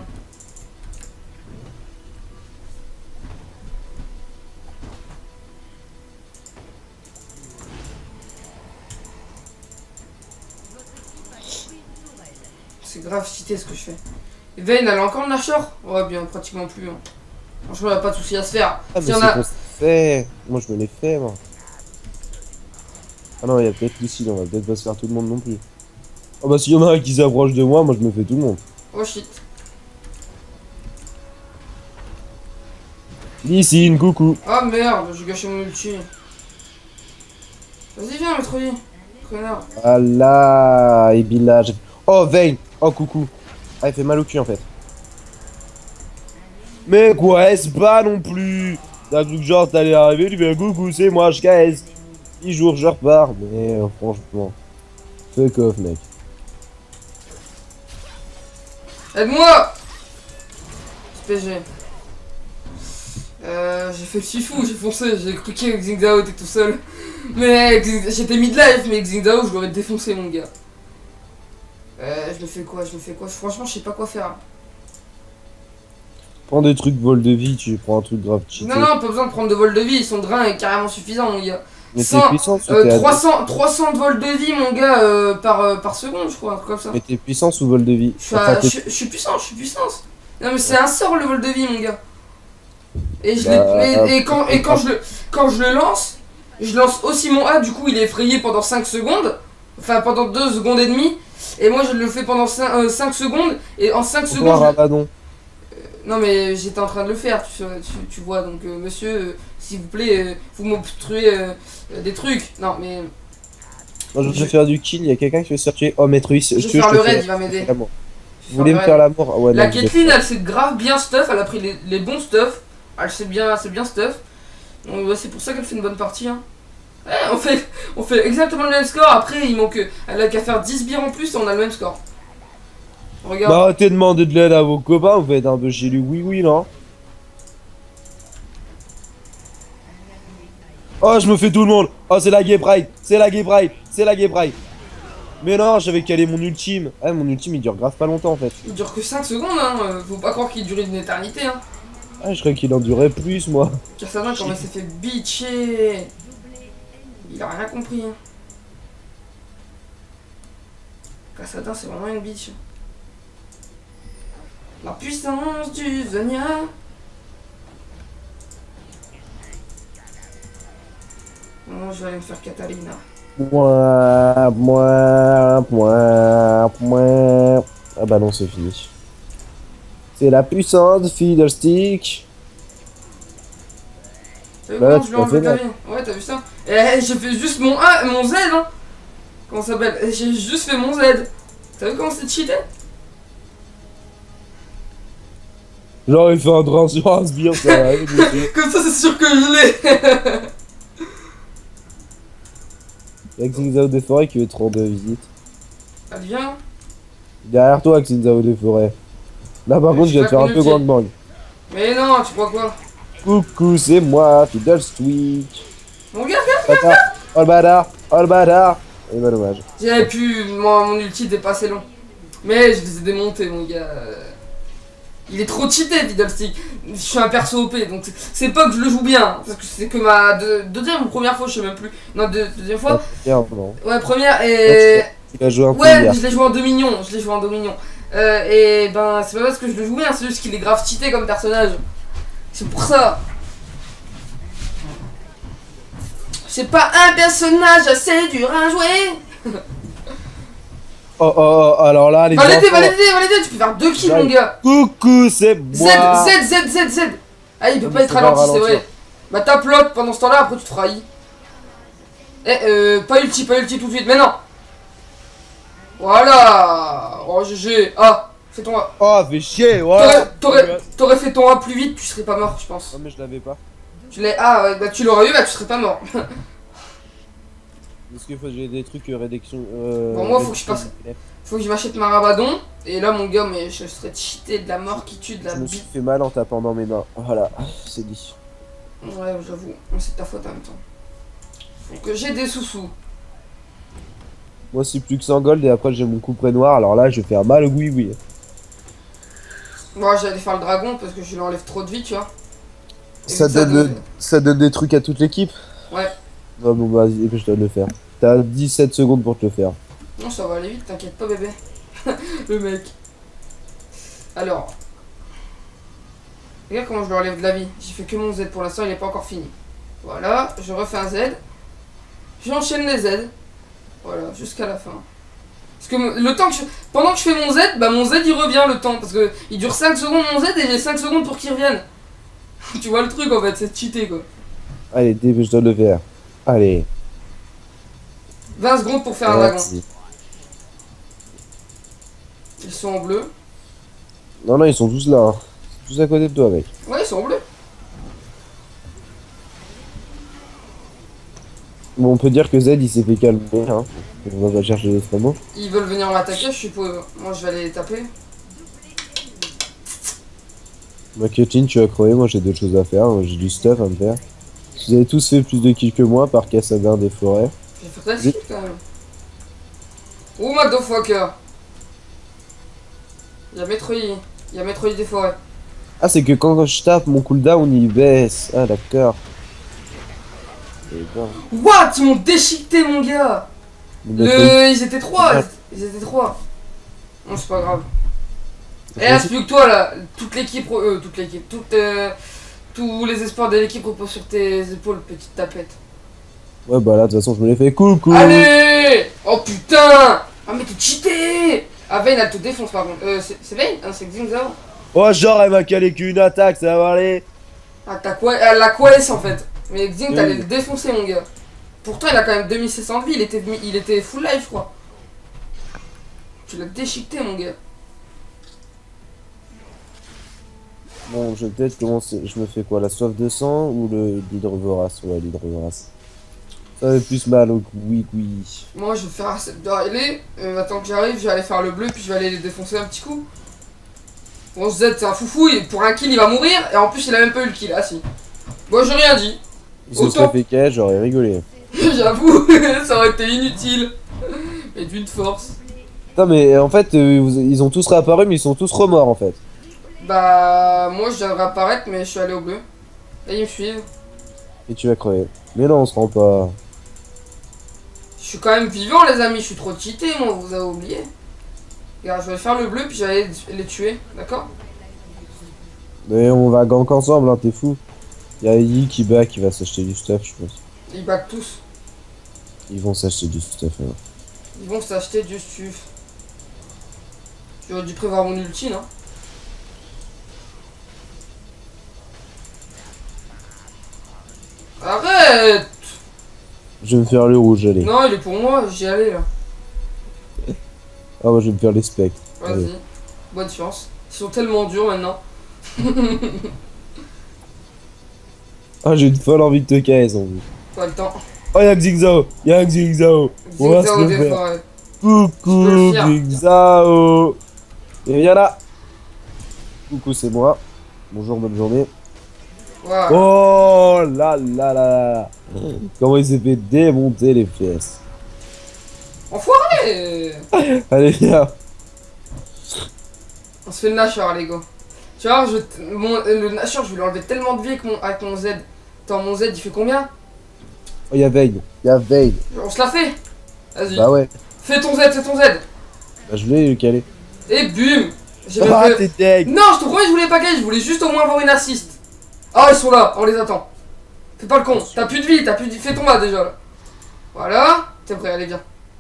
S1: C'est grave cité ce que je fais. Et Vayne, elle a encore de la short? Ouais, bien, pratiquement plus. Hein. Franchement, elle a pas de soucis à se faire.
S2: Ah,
S1: si
S2: mais
S1: on
S2: c'est
S1: a...
S2: qu'on s'est fait. Moi, je me l'ai fait, moi. Ah non, il y a peut-être Lucille, on va peut-être pas se faire tout le monde non plus. Oh bah, s'il y en a un qui s'approche de moi, moi, je me fais tout le monde.
S1: Oh shit.
S2: Lysine, coucou.
S1: Ah merde, j'ai gâché mon ulti. Vas-y, viens, maître Yi. Connard.
S2: Ah là, et village. Oh, Vayne. Oh, coucou. Ah, il fait mal au cul, en fait. Mais quoi, est-ce pas non plus? T'as cru que genre t'allais arriver, tu fais coucou, c'est moi, je caisse. dix jours, je repars. Mais euh, franchement, fuck off, mec.
S1: Aide-moi! S P G. Euh, j'ai fait le chifou, j'ai foncé, j'ai cru que Xingzao était tout seul. Mais j'étais mid-life, mais Xingzao, je l'aurais défoncé, mon gars. Euh, je me fais quoi? Je me fais quoi? Franchement, je sais pas quoi faire.
S2: Prends des trucs vol de vie, tu prends un truc grave cheaté.
S1: Non, non, pas besoin de prendre de vol de vie, son drain est carrément suffisant, mon gars.
S2: Mais t'es puissant ou
S1: euh, trois cents, trois cents de vol de vie, mon gars, euh, par, euh, par seconde, je crois, un truc comme ça.
S2: Mais t'es puissance ou vol de vie?
S1: Je suis, à, je, je suis puissant, je suis puissance. Non, mais c'est un sort le vol de vie, mon gars. Et, je bah, et, et, quand, et quand, je le, quand je le lance, je lance aussi mon A, du coup il est effrayé pendant cinq secondes. Enfin, pendant deux secondes et demie. Et moi je le fais pendant cinq, euh, cinq secondes. Et en cinq secondes. Je... Euh, non, mais j'étais en train de le faire, tu, tu, tu vois. Donc, euh, monsieur, euh, s'il vous plaît, euh, vous m'obstruez euh, des trucs. Non, mais.
S2: Moi je veux je... faire du kill, il y a quelqu'un qui veut se faire tuer. Oh, maître Ruiz,
S1: je, je vais faire le raid, il va m'aider.
S2: Vous voulez me faire la mort? Ouais,
S1: la Caitlyn, elle s'est grave bien stuff, elle a pris les, les bons stuff. Elle sait bien, c'est bien stuff. Donc ouais, c'est pour ça qu'elle fait une bonne partie. Hein. Ouais, on, fait, on fait exactement le même score. Après, il manque. Elle a qu'à faire dix bières en plus et on a le même score. Regarde.
S2: Bah, arrêtez de demander de l'aide à vos copains, vous faites un peu chez lui, oui, oui, non? Oh, je me fais tout le monde. Oh, c'est la Gay Pride, c'est la Gay Pride, c'est la Gay Pride. Mais non, j'avais calé mon ultime. Ah, mon ultime il dure grave pas longtemps en fait.
S1: Il dure que cinq secondes, hein. Faut pas croire qu'il durait une éternité, hein.
S2: Ah, je croyais qu'il en durait plus, moi.
S1: Kassadin, comment il s'est fait bitcher. Il a rien compris, hein. Kassadin, c'est vraiment une bitch. La puissance du Zania. Bon, je vais aller me faire Catalina.
S2: Moi, moi, moi, moi. Ah bah non, c'est fini. C'est la puissance de Fiddlestick.
S1: T'as vu comment je lui ai enlevé ta vie? Ouais, t'as vu ça? Eh, j'ai fait juste mon A, mon Z, hein. Comment ça s'appelle? J'ai juste fait mon Z. T'as vu comment c'est cheaté?
S2: Genre, il fait un drain sur un sbire, ça arrive.
S1: Comme ça, c'est sûr que je l'ai.
S2: Y'a Xingzao des Forêts qui veut te rendre visite.
S1: Elle vient.
S2: Derrière toi, Xingzao des Forêts. Là, par contre, je vais te faire un peu gangbang.
S1: Mais non, tu crois quoi?
S2: Coucou, c'est moi, Fiddlestick.
S1: Mon gars, regarde, regarde.
S2: Oh le bâtard, oh le bâtard. Et bah dommage.
S1: J'avais pu, mon, mon ulti était pas assez long. Mais je les ai démontés mon gars. Il est trop cheaté Fiddlestick. Je suis un perso O P donc c'est pas que je le joue bien. Parce que c'est que ma deux, deuxième ou première fois, je sais même plus. Non, deux, deuxième fois.
S2: Première, non.
S1: Ouais, première et...
S2: Tu l'as joué un peu
S1: Ouais,
S2: hier.
S1: je l'ai joué en dominion. Je l'ai joué en dominion. Euh, et ben, c'est pas parce que je le joue bien, c'est juste qu'il est grave cheaté comme personnage. C'est pour ça. C'est pas un personnage assez dur à jouer.
S2: Oh oh oh, alors là, les
S1: Validé,
S2: enfants...
S1: validé, validé, tu peux faire deux kills mon gars.
S2: Coucou, c'est
S1: Z,
S2: moi.
S1: Z, Z, Z, Z. Ah, il peut
S2: Oui,
S1: pas être
S2: c'est pas
S1: ralenti, c'est
S2: ralentir.
S1: vrai. Bah tape l'autre pendant ce temps-là, après tu te trahis. Eh, euh, pas ulti, pas ulti tout de suite, mais non. Voilà. Oh, G G. Ah, fais ton A.
S2: Oh, fais chier, voilà.
S1: T'aurais- T'aurais t'aurais fait ton A plus vite, tu serais pas mort, je pense.
S2: Non mais je l'avais pas.
S1: Tu l'as. Ah, ouais, bah tu l'aurais eu, bah tu serais pas mort.
S2: Est-ce qu'il faut que j'ai des trucs euh, rédaction... Euh,
S1: Bon, moi, faut que je passe. Faut que je m'achète ma rabadon. Et là, mon gars, mais je serais cheaté de la mort qui tue de la
S2: Je me suis
S1: bite.
S2: fait mal en tapant dans mes mains. Voilà, c'est dit.
S1: Ouais, j'avoue, mais c'est ta faute en même temps. Faut que j'ai des sous-sous.
S2: Moi c'est plus que cent gold et après j'ai mon couperet noir. Alors là je vais faire mal oui oui.
S1: Moi, j'allais faire le dragon parce que je l'enlève trop de vie, tu vois. Et
S2: Ça
S1: vu que
S2: donne, le- ça donne des trucs à toute l'équipe.
S1: Ouais.
S2: Ouais bon bah, vas-y, je dois le faire. T'as dix-sept secondes pour te le faire.
S1: Non, ça va aller vite, t'inquiète pas, bébé. Le mec. Alors. Regarde comment je lui enlève de la vie. J'ai fait que mon Z pour l'instant, il est pas encore fini. Voilà, je refais un Z. J'enchaîne les Z. Voilà, jusqu'à la fin. Parce que le temps que je... Pendant que je fais mon Z, bah mon Z il revient le temps. Parce que il dure cinq secondes mon Z et j'ai cinq secondes pour qu'il revienne. Tu vois le truc en fait, c'est cheaté quoi.
S2: Allez, dépêche-toi de le faire. Allez.
S1: vingt secondes pour faire un dragon.
S2: Merci.
S1: Ils sont en bleu.
S2: Non non ils sont tous là. Hein. Ils sont tous à côté de toi mec.
S1: Ouais, ils sont en bleu.
S2: Bon on peut dire que Z il s'est fait calmer hein. On va pas chercher d'autres mots.
S1: Ils veulent venir m'attaquer, je suppose. Moi je vais aller les taper.
S2: Ma Cutine tu vas crever, moi j'ai d'autres choses à faire, j'ai du stuff à me faire. Vous avez tous fait plus de kills que moi par Cassadin des forêts.
S1: J'ai fait très vite quand même. Oh motherfucker. Y'a Metroid. Y'a Metroid des forêts.
S2: Ah c'est que quand je tape mon cooldown il baisse. Ah d'accord. Eh ben,
S1: What? Ils m'ont déchiqueté mon gars.
S2: le Metroid-
S1: Le... Ils étaient trois. Ils étaient trois. Non c'est pas grave. Et là c'est plus que toi là. Toute l'équipe. Euh, toute l'équipe. Toute, euh, tous les espoirs de l'équipe reposent sur tes épaules, petite tapette.
S2: Ouais bah là de toute façon je me l'ai fait coucou.
S1: Allez. Oh putain. Ah mais t'es cheaté. Ah Vayne elle te défonce par contre. Euh, c'est c'est Vayne? Ah c'est Xingzao.
S2: Oh genre elle m'a calé qu'une attaque, ça va aller.
S1: Ah t'as quoi? Elle a Quest en fait. Mais Xing
S2: Oui.
S1: t'allais le défoncer mon gars. Pourtant il a quand même deux mille sept cents de vie, il était, il était full life je crois. Tu l'as déchiqueté mon gars.
S2: Bon je vais peut-être commencer, je me fais quoi, la soif de sang ou le l'hydrovorace? Ouais l'hydrovorace. Ça fait plus mal au oui oui.
S1: Moi je vais faire cette de Riley. Euh, attends que j'arrive, je vais aller faire le bleu puis je vais aller les défoncer un petit coup. Bon Z c'est un foufou, et pour un kill il va mourir et en plus il a même pas eu le kill, ah si. Bon j'ai rien dit.
S2: Ils se
S1: Autant-
S2: seraient fait cash, j'aurais rigolé.
S1: J'avoue, ça aurait été inutile. Mais d'une force.
S2: Putain mais en fait euh, vous- ils ont tous réapparu mais ils sont tous remords en fait.
S1: Bah moi je viens de réapparaître mais je suis allé au bleu. Là ils me suivent.
S2: Et tu vas crever. Mais non on se rend pas.
S1: Je suis quand même vivant les amis, je suis trop cheaté moi, vous avez oublié. Regarde, je vais faire le bleu puis j'allais les tuer, d'accord?
S2: Mais on va gank ensemble hein, t'es fou. Y'a Yi qui bat qui va s'acheter du stuff je pense.
S1: Ils back tous.
S2: Ils vont s'acheter du stuff alors.
S1: Ils vont s'acheter du stuff. J'aurais dû prévoir mon ulti, non? Arrête!
S2: Je vais me faire le rouge allez.
S1: Non, il est pour moi, j'y allais là.
S2: Ah moi je vais me faire les spectres. Allez.
S1: Vas-y. Bonne chance. Ils sont tellement durs maintenant.
S2: Ah j'ai une folle envie de te caisse en plus.
S1: Pas le temps.
S2: Oh y'a Xingzao, y'a Xingzao. On va se
S1: Xingzao
S2: le
S1: des
S2: faire.
S1: forêts.
S2: Coucou
S1: Je peux le faire.
S2: Xingzao. Et viens là. Coucou c'est moi. Bonjour, bonne journée.
S1: Voilà.
S2: Oh là là là là. Comment il s'est fait démonter les fesses.
S1: Enfoiré.
S2: Allez, viens.
S1: On se fait le nashor, les gars. Tu vois, je, mon, le nashor, je vais lui enlever tellement de vie avec mon, avec mon Z. Attends, mon Z, il fait combien?
S2: Oh, y'a Vayne. Y'a Vayne.
S1: On se la fait. Vas-y.
S2: Bah ouais.
S1: Fais ton Z, fais ton Z.
S2: Bah je voulais le caler.
S1: Et bum. J'ai
S2: Ah,
S1: même
S2: t'es
S1: fait...
S2: deg.
S1: Non, je te promets, je voulais pas gagner, je voulais juste au moins avoir une assist. Ah, ils sont là, on les attend. Fais pas le con, t'as plus de vie, t'as plus de vie. Fais ton là déjà là. Voilà. T'es prêt, allez, viens.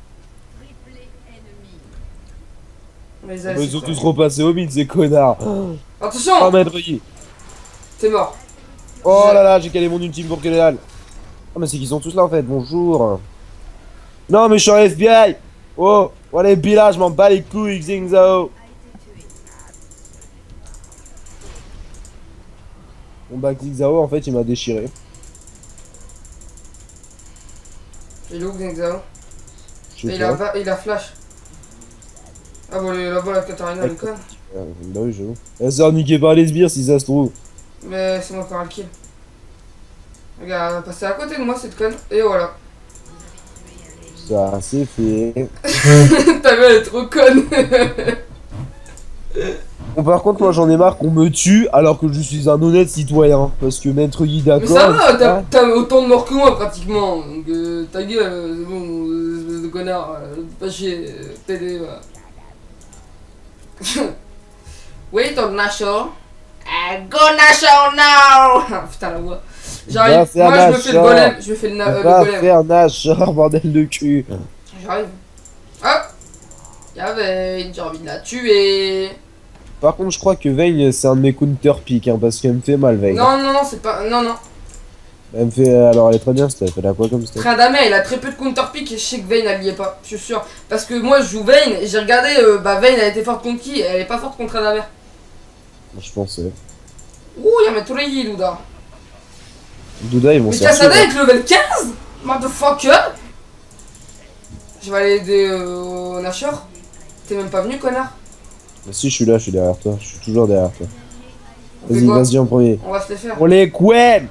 S1: Mais
S2: Ils ont tous repassé au mid, ces connards.
S1: Attention.
S2: Oh, maître Yi.
S1: T'es mort.
S2: Oh là là, j'ai calé mon ultime pour que les dalle. Oh, mais c'est qu'ils sont tous là en fait, bonjour. Non, mais je suis en F B I. Oh, oh les billas, je m'en bats les couilles, Xing Zhao. Bon bah, Xing Zhao en fait, il m'a déchiré.
S1: Il est où, Xingzao?
S2: Je sais
S1: il,
S2: pas.
S1: a, va- il a flash. Ah bon, le- là-bas, la Katarina, elle conne.
S2: Euh, bah oui, j'avoue. Elle sort niquée par les sbires si ça se trouve.
S1: Mais c'est moi qui aurai le kill. Regarde, elle a passé à côté de moi, cette conne. Et voilà.
S2: Ça, c'est fait.
S1: Ta gueule, elle est trop conne.
S2: Bon, par contre, moi j'en ai marre qu'on me tue alors que je suis un honnête citoyen. Parce que maître Yi,
S1: Mais
S2: d'accord.
S1: ça va, t'as
S2: hein.
S1: t'as autant de morts que moi, pratiquement. Donc, euh, ta gueule, euh, c'est bon, euh, espèce de connard. Euh, pas chier, euh, t'aider, va. Wait on Nashor. Uh, go Nashor now. Ah, putain, la voix. J'arrive.
S2: Va faire
S1: Moi, je me fais le
S2: Nashor.
S1: golem. Je me fais le, na- euh, le
S2: Va
S1: golem.
S2: faire Nashor, bordel de cul.
S1: J'arrive. Hop. Y'avait, j'ai envie de la tuer.
S2: Par contre, je crois que Vayne, c'est un de mes counter pick, hein, parce qu'elle me fait mal, Vayne.
S1: Non, non, non, c'est pas. Non, non.
S2: Elle me fait. Alors, elle est très bien, c'était. Elle fait la quoi comme c'était.
S1: Tradame, il a très peu de counter pick et je sais que Vayne elle y est pas, je suis sûr. Parce que moi je joue Vayne et j'ai regardé, euh, bah Vayne elle était forte contre qui? Elle est pas forte contre Tradame.
S2: Je pensais.
S1: Ouh, y'a mes Tourayi, Douda.
S2: Douda, ils vont
S1: Mais
S2: sortir.
S1: Cassada avec level quinze? Motherfucker. Je vais aller aider euh, au Nashor. T'es même pas venu, connard.
S2: Mais si, je suis là, je suis derrière toi. Je suis toujours derrière toi.
S1: On fait
S2: Vas-y,
S1: quoi?
S2: vas-y en premier.
S1: On va se les faire.
S2: On les couenne.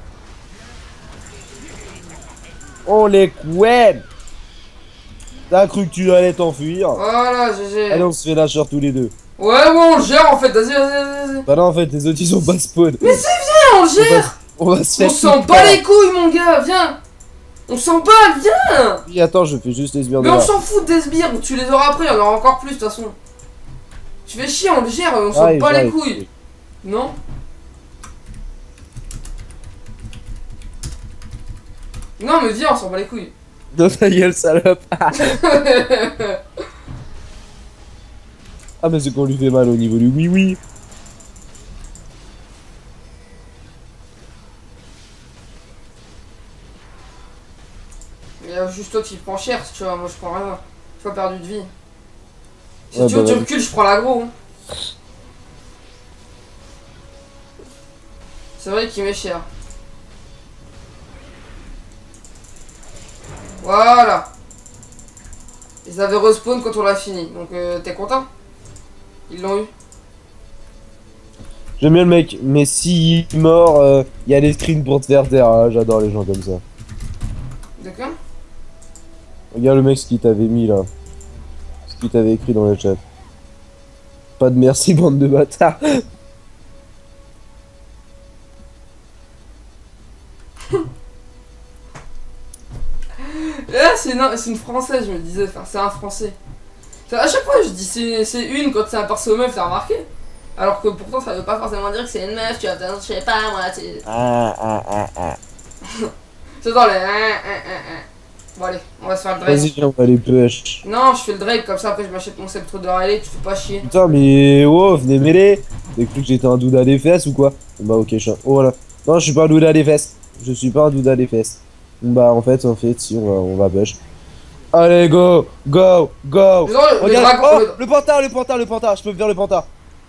S2: On les couenne. T'as cru que tu allais t'enfuir?
S1: Voilà, G G.
S2: Allez, on se fait lâcheur tous les deux.
S1: Ouais, ouais, on le gère en fait. Vas-y, vas-y, vas-y.
S2: Bah non, en fait, les autres ils ont pas spawn.
S1: Mais c'est bien, on le gère.
S2: On va se faire.
S1: On s'en bat les couilles, mon gars, viens. On s'en bat, viens.
S2: Oui, attends, je fais juste les sbires de
S1: Mais on
S2: là.
S1: s'en fout des sbires, tu les auras après, il y en aura encore plus de toute façon. Tu fais chier, on le gère, on s'en
S2: J'arrive,
S1: bat les
S2: j'arrive.
S1: couilles. Non? Non mais viens, on s'en bat les couilles.
S2: Dans ta gueule, salope. Ah, mais c'est qu'on lui fait mal au niveau du oui-oui.
S1: Il y a juste toi qui prends cher, tu vois, moi je prends rien. Je pas perdu de vie. Si
S2: Ouais,
S1: tu
S2: bah,
S1: veux, tu
S2: ouais.
S1: recules, je prends l'aggro. Hein. C'est vrai qu'il m'est cher. Voilà. Ils avaient respawn quand on l'a fini, donc euh, t'es content? Ils l'ont eu.
S2: J'aime bien le mec, mais s'il est mort, il y a les screens pour te faire taire. Ah, j'adore les gens comme ça.
S1: D'accord?
S2: Regarde le mec ce qu'il t'avait mis là. Ce qu'il t'avait écrit dans le chat. Pas de merci, bande de bâtards.
S1: Ah, c'est une, c'est une française, je me disais, enfin, c'est un français. Ça, à chaque fois, je dis c'est c'est une quand c'est un perso meuf, t'as remarqué? Alors que pourtant, ça veut pas forcément dire que c'est une meuf, tu vois, je sais pas, moi, c'est.
S2: Ah, ah, ah, ah.
S1: C'est dans les. hein, hein, hein, hein. Bon, allez, on va se faire le Drake.
S2: Vas-y, viens, on va les push.
S1: Non, je fais le Drake, comme ça, après, je m'achète mon sceptre de Riley, tu fais pas chier.
S2: Putain, mais oh, venez mêler. T'as cru que j'étais un douda des fesses ou quoi? Bah, ok, je suis un... Oh voilà. Non, je suis pas un douda des fesses. Je suis pas un douda des fesses. Bah, en fait, en fait, si, on va, on va push. Allez, go, go, go.
S1: Mais non, le, le
S2: Regarde,
S1: dragon.
S2: oh,
S1: le-
S2: le pantard, le pantard, le pantard. Je peux faire le pantard.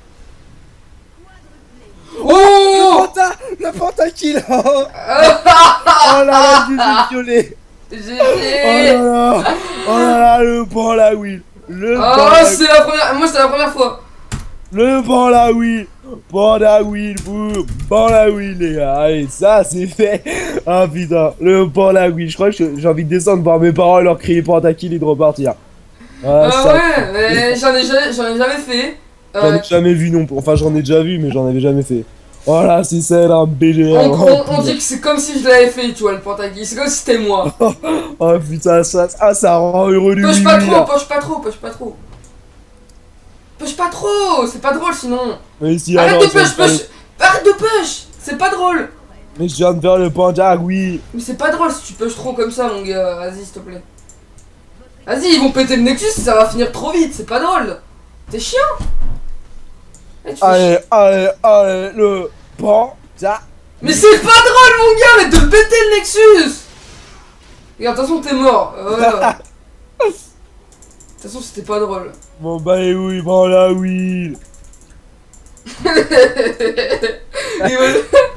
S2: Le
S1: Oh
S2: pantard, le pantard kill. Oh, oh là là, je suis violé.
S1: G G.
S2: Oh là là, oh là là, le pan la Will. Le pan
S1: Oh,
S2: la-
S1: c'est la première. Moi, c'est la première fois.
S2: Le panda wheel. Panda wheel, boum. Panda wheel, les gars. Allez, ça, c'est fait. Ah, putain. Le panda wheel. Je crois que j'ai envie de descendre voir mes parents et leur crier pentakill et de repartir.
S1: Ah, ah ouais, mais j'en ai, j'en ai jamais fait.
S2: J'en ai jamais vu non plus. Enfin, j'en ai déjà vu, mais j'en avais jamais fait. Voilà, c'est ça, là, un B G R.
S1: On, on, on dit que c'est comme si je l'avais fait, tu vois, le pentakill. C'est comme si c'était moi.
S2: Oh putain, ça, ah, ça rend heureux lui.
S1: Push pas trop, push pas trop, push pas trop. Push pas trop, c'est pas drôle sinon.
S2: Mais si,
S1: Arrête
S2: alors,
S1: de push, push. Arrête de push. C'est pas drôle.
S2: Mais je viens de faire le panda, oui.
S1: Mais c'est pas drôle si tu push trop comme ça, mon gars. Vas-y, s'il te plaît. Vas-y, ils vont péter le Nexus, ça va finir trop vite, c'est pas drôle. T'es chiant. Eh,
S2: allez, allez, allez, le panda.
S1: Mais c'est pas drôle, mon gars, mais de péter le Nexus. Regarde, attention, t'es mort. Euh, voilà. De toute façon, c'était pas drôle.
S2: Bon, bah, et oui, panda, oui.
S1: Il va...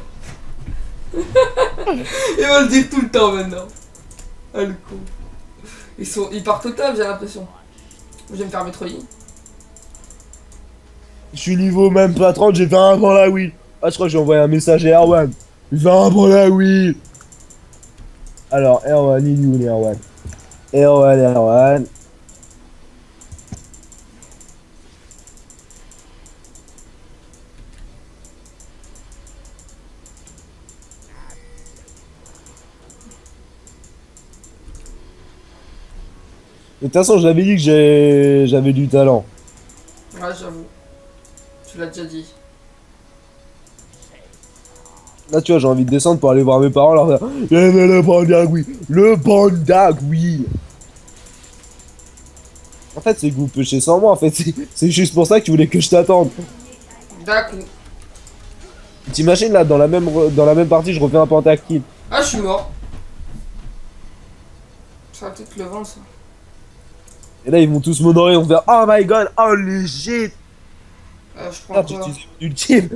S1: Il va le dire tout le temps maintenant. Ah, le con. Ils, sont... Ils partent au table, j'ai l'impression. Je vais me faire métroyer.
S2: Je suis niveau même pas trente, j'ai fait un panda, oui. Ah, je crois que j'ai envoyé un message à Erwan. J'ai fait un panda, oui. Alors, Erwan, il est où, Erwan? Erwan, Erwan. De toute façon, je l'avais dit que j'avais du talent.
S1: Ouais, j'avoue. Tu l'as déjà dit.
S2: Là, tu vois, j'ai envie de descendre pour aller voir mes parents, leur faire le panda, oui. Le panda, oui. En fait, c'est que vous pêchez sans moi, en fait. C'est juste pour ça que tu voulais que je t'attende.
S1: D'accord.
S2: T'imagines, là, dans la, même, dans la même partie, je refais un pentakill.
S1: Ah, je suis mort. Ça va peut-être le vent, ça.
S2: Et là, ils vont tous m'honorer, on va faire oh my god, oh legit.
S1: Euh, je prends
S2: Ah,
S1: quoi?
S2: tu utilises ultime.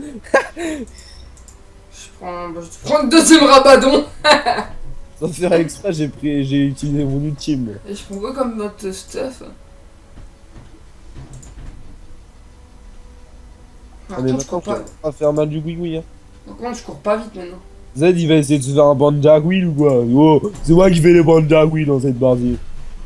S1: Je prends... Bah, je prends le deuxième rabadon.
S2: Sans faire exprès, j'ai pris... j'ai utilisé mon ultime.
S1: Et je prends quoi comme notre stuff?
S2: Ah, mais maintenant, tu vas faire mal du oui-oui. Hein.
S1: Par contre, je cours pas vite maintenant.
S2: Z, il va essayer de se faire un panda wheel ou quoi? Oh, c'est moi qui fais les panda wheel dans cette partie.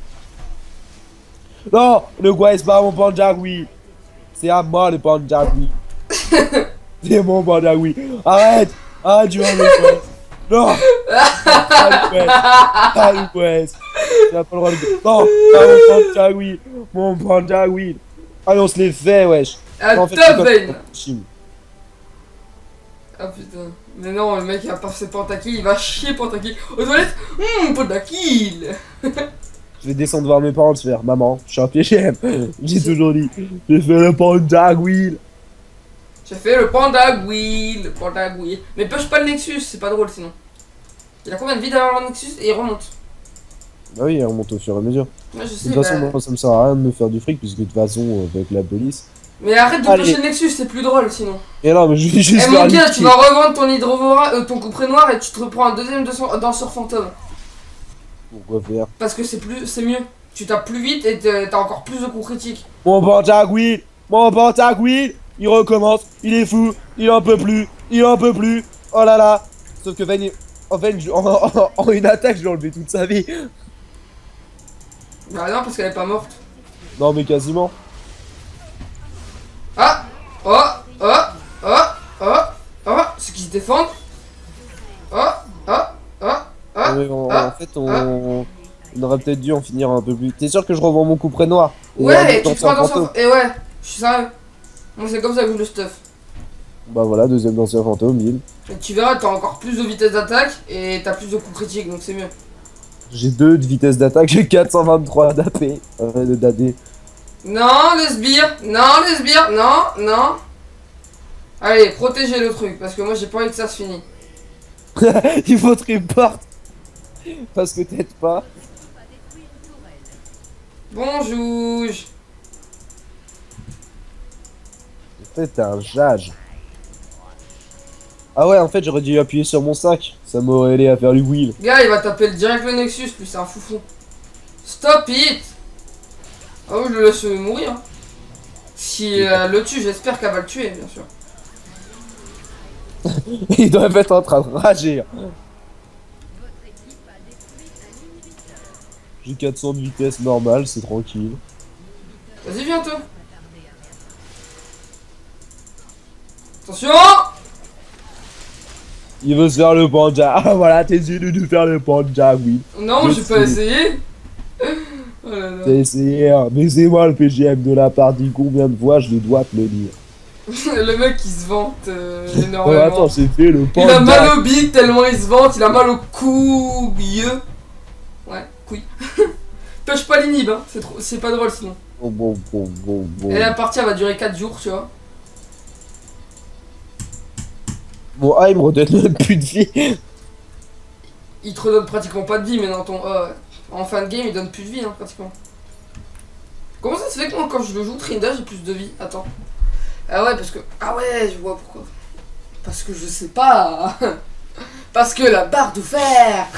S2: Non, le quoi, c'est pas mon panda wheel. C'est à moi le panda wheel. C'est mon panda wheel. Arrête. Ah, tu vas le quest. Non. Pas le quest. Pas le quest. Tu n'as pas le droit de... Non, pas mon panda wheel. Mon panda wheel. Allez, on se les fait, wesh.
S1: Ah,
S2: non, en fait,
S1: top, Vayne. Ah putain. Mais non, le mec il va pas ses pentakill, il va chier pentakill. Aux toilettes, hum, pentakill.
S2: Je vais descendre voir mes parents se faire maman, je suis un P G M. J'ai toujours dit, j'ai fait le panda wheel.
S1: J'ai fait le panda wheel, le panda wheel. Mais push pas le Nexus, c'est pas drôle sinon. Il a combien de vie derrière le Nexus et il remonte.
S2: Bah oui, il remonte au fur et à mesure.
S1: Ouais, je sais,
S2: de toute façon,
S1: bah...
S2: moi, ça me sert à rien de me faire du fric, puisque de toute façon, avec la police.
S1: Mais arrête de
S2: Allez.
S1: pusher le Nexus, c'est plus drôle sinon.
S2: Et non, mais je vais juste
S1: Eh
S2: faire
S1: mon gars,
S2: un
S1: tu vas revendre ton hydrovora, euh, ton couperet noir et tu te reprends un deuxième de danseur fantôme.
S2: Pourquoi faire?
S1: Parce que c'est plus, c'est mieux. Tu tapes plus vite et t'as encore plus de coups critiques.
S2: Mon panda wheel, mon panda wheel, il recommence, il est fou, il en peut plus, il en peut plus. Oh là là. Sauf que Vayne, en, fait, en, en, en une attaque, je vais enlever toute sa vie.
S1: Bah non, parce qu'elle est pas morte.
S2: Non, mais quasiment.
S1: Ah. Oh. Oh. Oh. Oh. Oh. Ceux qui se défendent. Oh. Oh. Oh. Oh.
S2: Mais en,
S1: Ah.
S2: en fait, on, on aurait peut-être dû en finir un peu plus. T'es sûr que je revends mon couperet noir? Et
S1: Ouais,
S2: en
S1: tu te prends un danseur. Et ouais, je suis sérieux. Moi, c'est comme ça que je le stuff.
S2: Bah voilà, deuxième danseur fantôme, mille.
S1: Et tu verras, t'as encore plus de vitesse d'attaque et t'as plus de coups critiques, donc c'est mieux.
S2: J'ai deux de vitesse d'attaque, j'ai quatre cent vingt-trois d'A P. Euh, d'A D.
S1: Non, le sbire. Non, le sbire. Non, non. Allez, protégez le truc, parce que moi, j'ai pas envie que ça se finisse.
S2: Il faut te report. Parce que t'aides pas.
S1: Bonjour.
S2: En fait, t'es un jage. Ah ouais, en fait, j'aurais dû appuyer sur mon sac. Ça m'aurait aidé à faire du wheel.
S1: Gars, il va taper le direct le Nexus, puis c'est un foufou. Stop it. Ah oui, je le laisse mourir. Si elle le tue, j'espère qu'elle va le tuer, bien sûr.
S2: Ils doivent être en train de rager. J'ai quatre cents de vitesse normale, c'est tranquille.
S1: Vas-y, viens toi. Attention.
S2: Il veut se faire le panja. Ah voilà, t'es essayé de nous faire le panja, oui.
S1: Non,
S2: Je
S1: j'ai pas
S2: sais.
S1: essayé. Oh là là.
S2: T'as essayé, hein. Mais c'est moi le P G M de la partie, combien de fois je dois te le dire.
S1: Le mec il se vante euh,
S2: Oh,
S1: énormément.
S2: attends, j'ai fait le
S1: Il a
S2: panja.
S1: mal au bide tellement il se vante, il a mal au couille. Ouais, couille. Pêche pas l'inhib, hein. c'est trop... c'est pas drôle sinon.
S2: Bon, bon, bon, bon, bon.
S1: Et la partie elle va durer quatre jours, tu vois.
S2: Bon, ah, il me redonne même plus de vie.
S1: Il te redonne pratiquement pas de vie, mais dans ton. Euh, en fin de game, il donne plus de vie, hein, pratiquement. Comment ça se fait que moi, quand je le joue Trinda, j'ai plus de vie? Attends. Ah ouais, parce que. Ah ouais, je vois pourquoi. Parce que je sais pas. Parce que la barre de fer.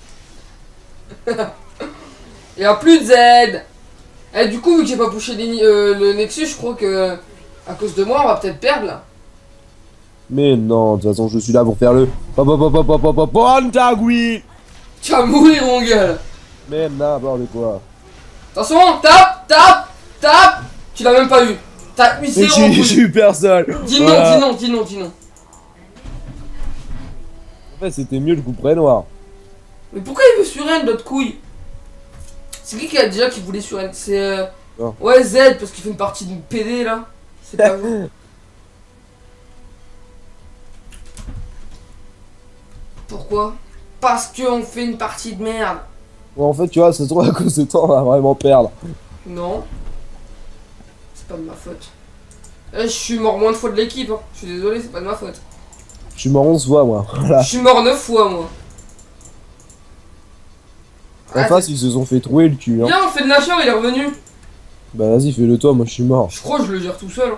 S1: Il y a plus de Z. Et du coup, vu que j'ai pas poussé euh, le Nexus, je crois que. À cause de moi, on va peut-être perdre là.
S2: Mais non, de toute façon, je suis là pour faire le. Pop, pop, pop, pop, pop, pop, panja, oui.
S1: Tu vas mourir, mon gars.
S2: Mais n'importe quoi.
S1: Attention, tape, tape, tape. Tu l'as même pas eu. T'as eu
S2: Mais
S1: zéro.
S2: je suis personne.
S1: Dis non,
S2: Voilà.
S1: dis non, dis non, dis non.
S2: En fait, c'était mieux le coup près noir.
S1: Mais pourquoi il veut sur elle, notre couille? C'est qui qui a déjà qui voulait sur elle? C'est. Euh...
S2: Non.
S1: Ouais, Z, parce qu'il fait une partie d'une P D là. C'est pas vous. Pourquoi? Parce qu'on fait une partie de merde.
S2: Bon, en fait, tu vois, ça se trouve à cause de toi, on va vraiment perdre.
S1: Non. C'est pas de ma faute. Eh, je suis mort moins de fois de l'équipe, hein. Je suis désolé, c'est pas de ma faute.
S2: Je suis mort onze fois, moi. Voilà.
S1: Je suis mort neuf fois, moi.
S2: En
S1: Ah,
S2: face, ils se sont fait trouer le cul, hein.
S1: viens, on fait de nation, il est revenu.
S2: Bah, vas-y, fais-le toi, moi je suis mort.
S1: Je crois que je le gère tout seul. Hein.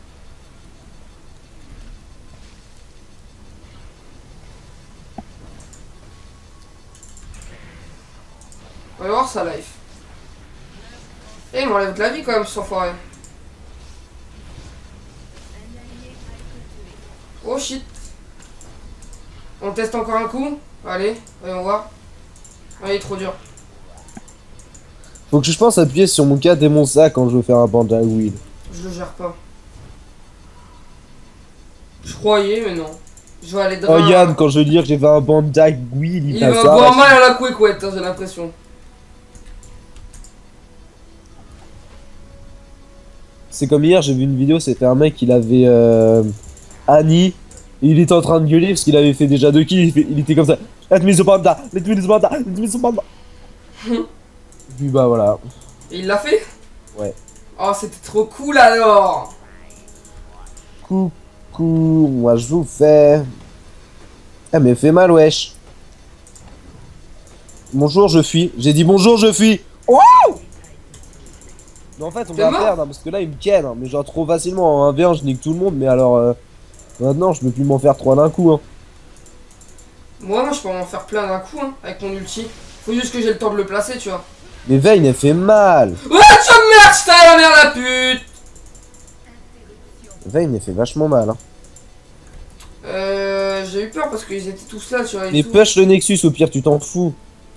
S1: On va voir sa life. Et il m'enlève de la vie quand même, cet enfoiré. Oh shit. On teste encore un coup. Allez, voyons voir. Ah, il est trop dur.
S2: Faut que je pense appuyer sur mon quatre et mon sac quand je veux faire un panja wheel.
S1: Je le gère pas. Je croyais, mais non. Je vais aller
S2: Oh
S1: drain.
S2: Yann, quand je veux dire que j'ai fait un panja wheel, il,
S1: Il
S2: passe
S1: va
S2: ça.
S1: avoir mal à la couette, hein, j'ai l'impression.
S2: C'est comme hier, j'ai vu une vidéo, c'était un mec, il avait euh, Annie, et il était en train de gueuler parce qu'il avait fait déjà deux kills, il, fait- il était comme ça. Let me the panda, let me the panda, let me the panda. Puis bah voilà.
S1: Et il l'a fait?
S2: Ouais.
S1: Oh, c'était trop cool alors.
S2: Coucou, moi je vous fais. Ah mais fait mal wesh. Bonjour je fuis. J'ai dit bonjour je fuis. Wow. Mais en fait on
S1: T'es
S2: va
S1: mort
S2: perdre hein, parce que là il me ken. Hein, mais genre trop facilement. En un v un je nique tout le monde mais alors euh, maintenant je peux plus m'en faire trois d'un coup. Hein.
S1: Moi, non, je peux en faire plein d'un coup, hein, avec mon ulti. Faut juste que j'ai le temps de le placer, tu vois.
S2: Mais Vayne elle fait mal.
S1: Ouais, tu merde, je la merde, la pute.
S2: Vayne elle fait vachement mal. Hein.
S1: Euh, j'ai eu peur parce qu'ils étaient tous là, tu vois. et
S2: Mais
S1: tout.
S2: push le Nexus au pire tu t'en fous.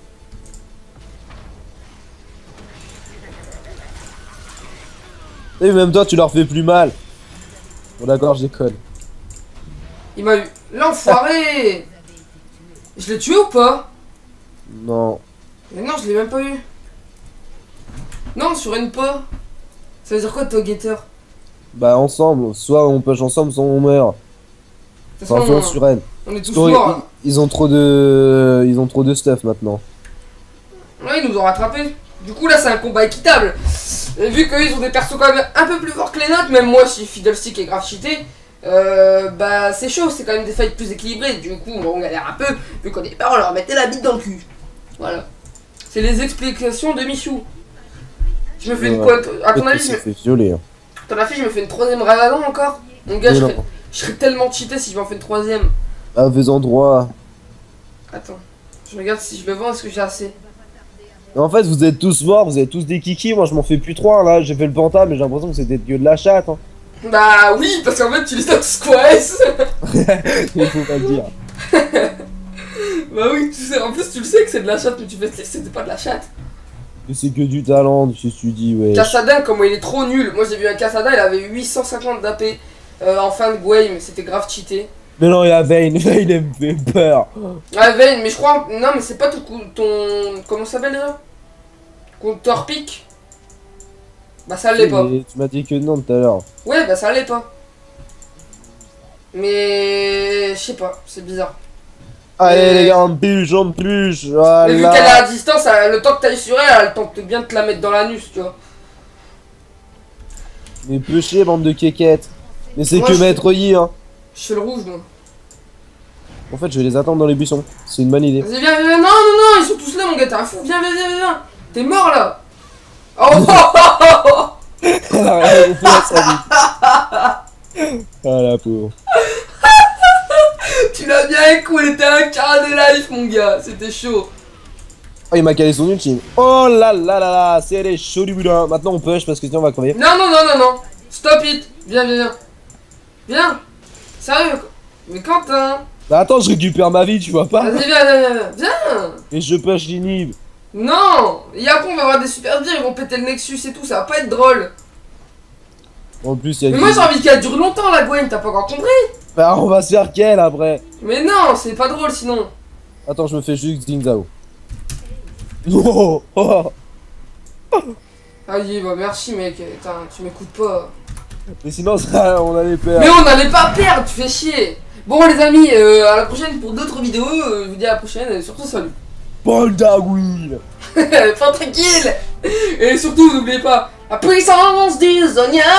S2: Et même toi tu leur fais plus mal. Bon d'accord je déconne.
S1: Il m'a eu. L'enfoiré. Je l'ai tué ou pas?
S2: Non.
S1: Mais non, je l'ai même pas eu. Non, sur une pas. Ça veut dire quoi, Togetter?
S2: Bah ensemble, soit on push ensemble, soit on meurt.
S1: De toute
S2: Enfin
S1: façon,
S2: soit sur N.
S1: on est tous
S2: Parce que
S1: morts. Là.
S2: ils, ils ont trop de. Ils ont trop de stuff maintenant.
S1: Ouais, ils nous ont rattrapés. Du coup, là, c'est un combat équitable. Et vu qu'ils ont des persos quand même un peu plus forts que les nôtres, même moi, si Fiddlestick est grave cheaté, euh, bah c'est chaud, c'est quand même des fights plus équilibrés. Du coup, on galère un peu, vu qu'au départ, on leur mettait la bite dans le cul. Voilà. C'est les explications de Michou. Je me fais une
S2: Ouais.
S1: quoi? À ton
S2: Peut-être
S1: avis,
S2: qu'il
S1: je
S2: s'est
S1: me...
S2: fait violer. Hein.
S1: ton avis, je me fais une troisième Ravadon encore? Mon gars,
S2: Mais
S1: je
S2: non.
S1: serais... je serais tellement cheaté si je m'en fais une troisième.
S2: Ah, fais-en droit.
S1: Attends, je regarde si je le vends, est-ce que j'ai assez?
S2: En fait, vous êtes tous morts, vous êtes tous des kikis. Moi, je m'en fais plus trop. Hein, là, j'ai fait le panta, mais j'ai l'impression que c'était que de la chatte. Hein.
S1: Bah oui, parce qu'en fait tu les as tous squares.
S2: Il faut pas le dire.
S1: Bah oui, tu sais, en plus tu le sais que c'est de la chatte, mais tu fais que c'était pas de la chatte.
S2: Mais c'est que du talent, qu'est-ce que tu dis, ouais.
S1: Kassadin, comment il est trop nul. Moi j'ai vu un Kassadin, il avait huit cent cinquante d'A P euh, en fin de game, c'était grave cheaté.
S2: Mais non, il y a Vayne, Vayne il me fait peur.
S1: Ouais, Vayne, mais je crois. Non, mais c'est pas ton. ton comment ça s'appelle déjà? Compteur pic. Bah ça l'est pas.
S2: Tu m'as dit que non tout à l'heure.
S1: Ouais, bah ça l'est pas. Mais. Je sais pas, c'est bizarre.
S2: Allez
S1: Et...
S2: les gars, en plus, en plus, voilà.
S1: Mais vu qu'elle est à distance, elle- le temps que t'ailles sur elle, elle a le temps de bien te la mettre dans l'anus, tu vois.
S2: Mais peu chier, bande de kékettes. Mais c'est
S1: Moi,
S2: que
S1: je-
S2: Maître Yi, hein.
S1: Je fais le rouge, moi.
S2: En fait, je vais les attendre dans les buissons. C'est une bonne idée.
S1: Vas-y, viens, viens, non, non, non, ils sont tous là, mon gars, t'es un fou, viens, viens, viens, viens. T'es mort là. Oh, oh, oh, oh, oh.
S2: Elle a rien compris à sa vie. Ah la pauvre.
S1: Tu l'as bien écoulé, t'es un quart de life, mon gars, c'était chaud.
S2: Oh, il m'a calé son ultime. Oh là là là là, c'est les chauds du boudin. Maintenant on push parce que sinon on va crever.
S1: Non, non, non, non, non. Stop it. Viens, viens, viens. Viens. Sérieux, quoi. Mais Quentin.
S2: Bah attends, je récupère ma vie, tu vois pas.
S1: Vas-y, viens, viens, viens, viens. Viens.
S2: Et je push l'inhib.
S1: Non. Et après, on va avoir des super dires, ils vont péter le Nexus et tout, ça va pas être drôle.
S2: En plus, il y a
S1: Mais
S2: qui-
S1: moi, j'ai envie qu'elle dure longtemps, la Gwen, t'as pas encore compris?
S2: Bah on va se faire quelle après.
S1: Mais non, c'est pas drôle sinon.
S2: Attends, je me fais juste Ding Zhao. Oh, oh.
S1: Ah oui, bah merci, mec. Putain, tu m'écoutes pas.
S2: Mais sinon, ça, on allait perdre.
S1: Mais on n'allait pas perdre, tu fais chier. Bon, les amis, euh, à la prochaine pour d'autres vidéos. euh, je vous dis à la prochaine et surtout, salut.
S2: Panda Will.
S1: Pas tranquille. Et surtout, n'oubliez pas, la puissance des oignons.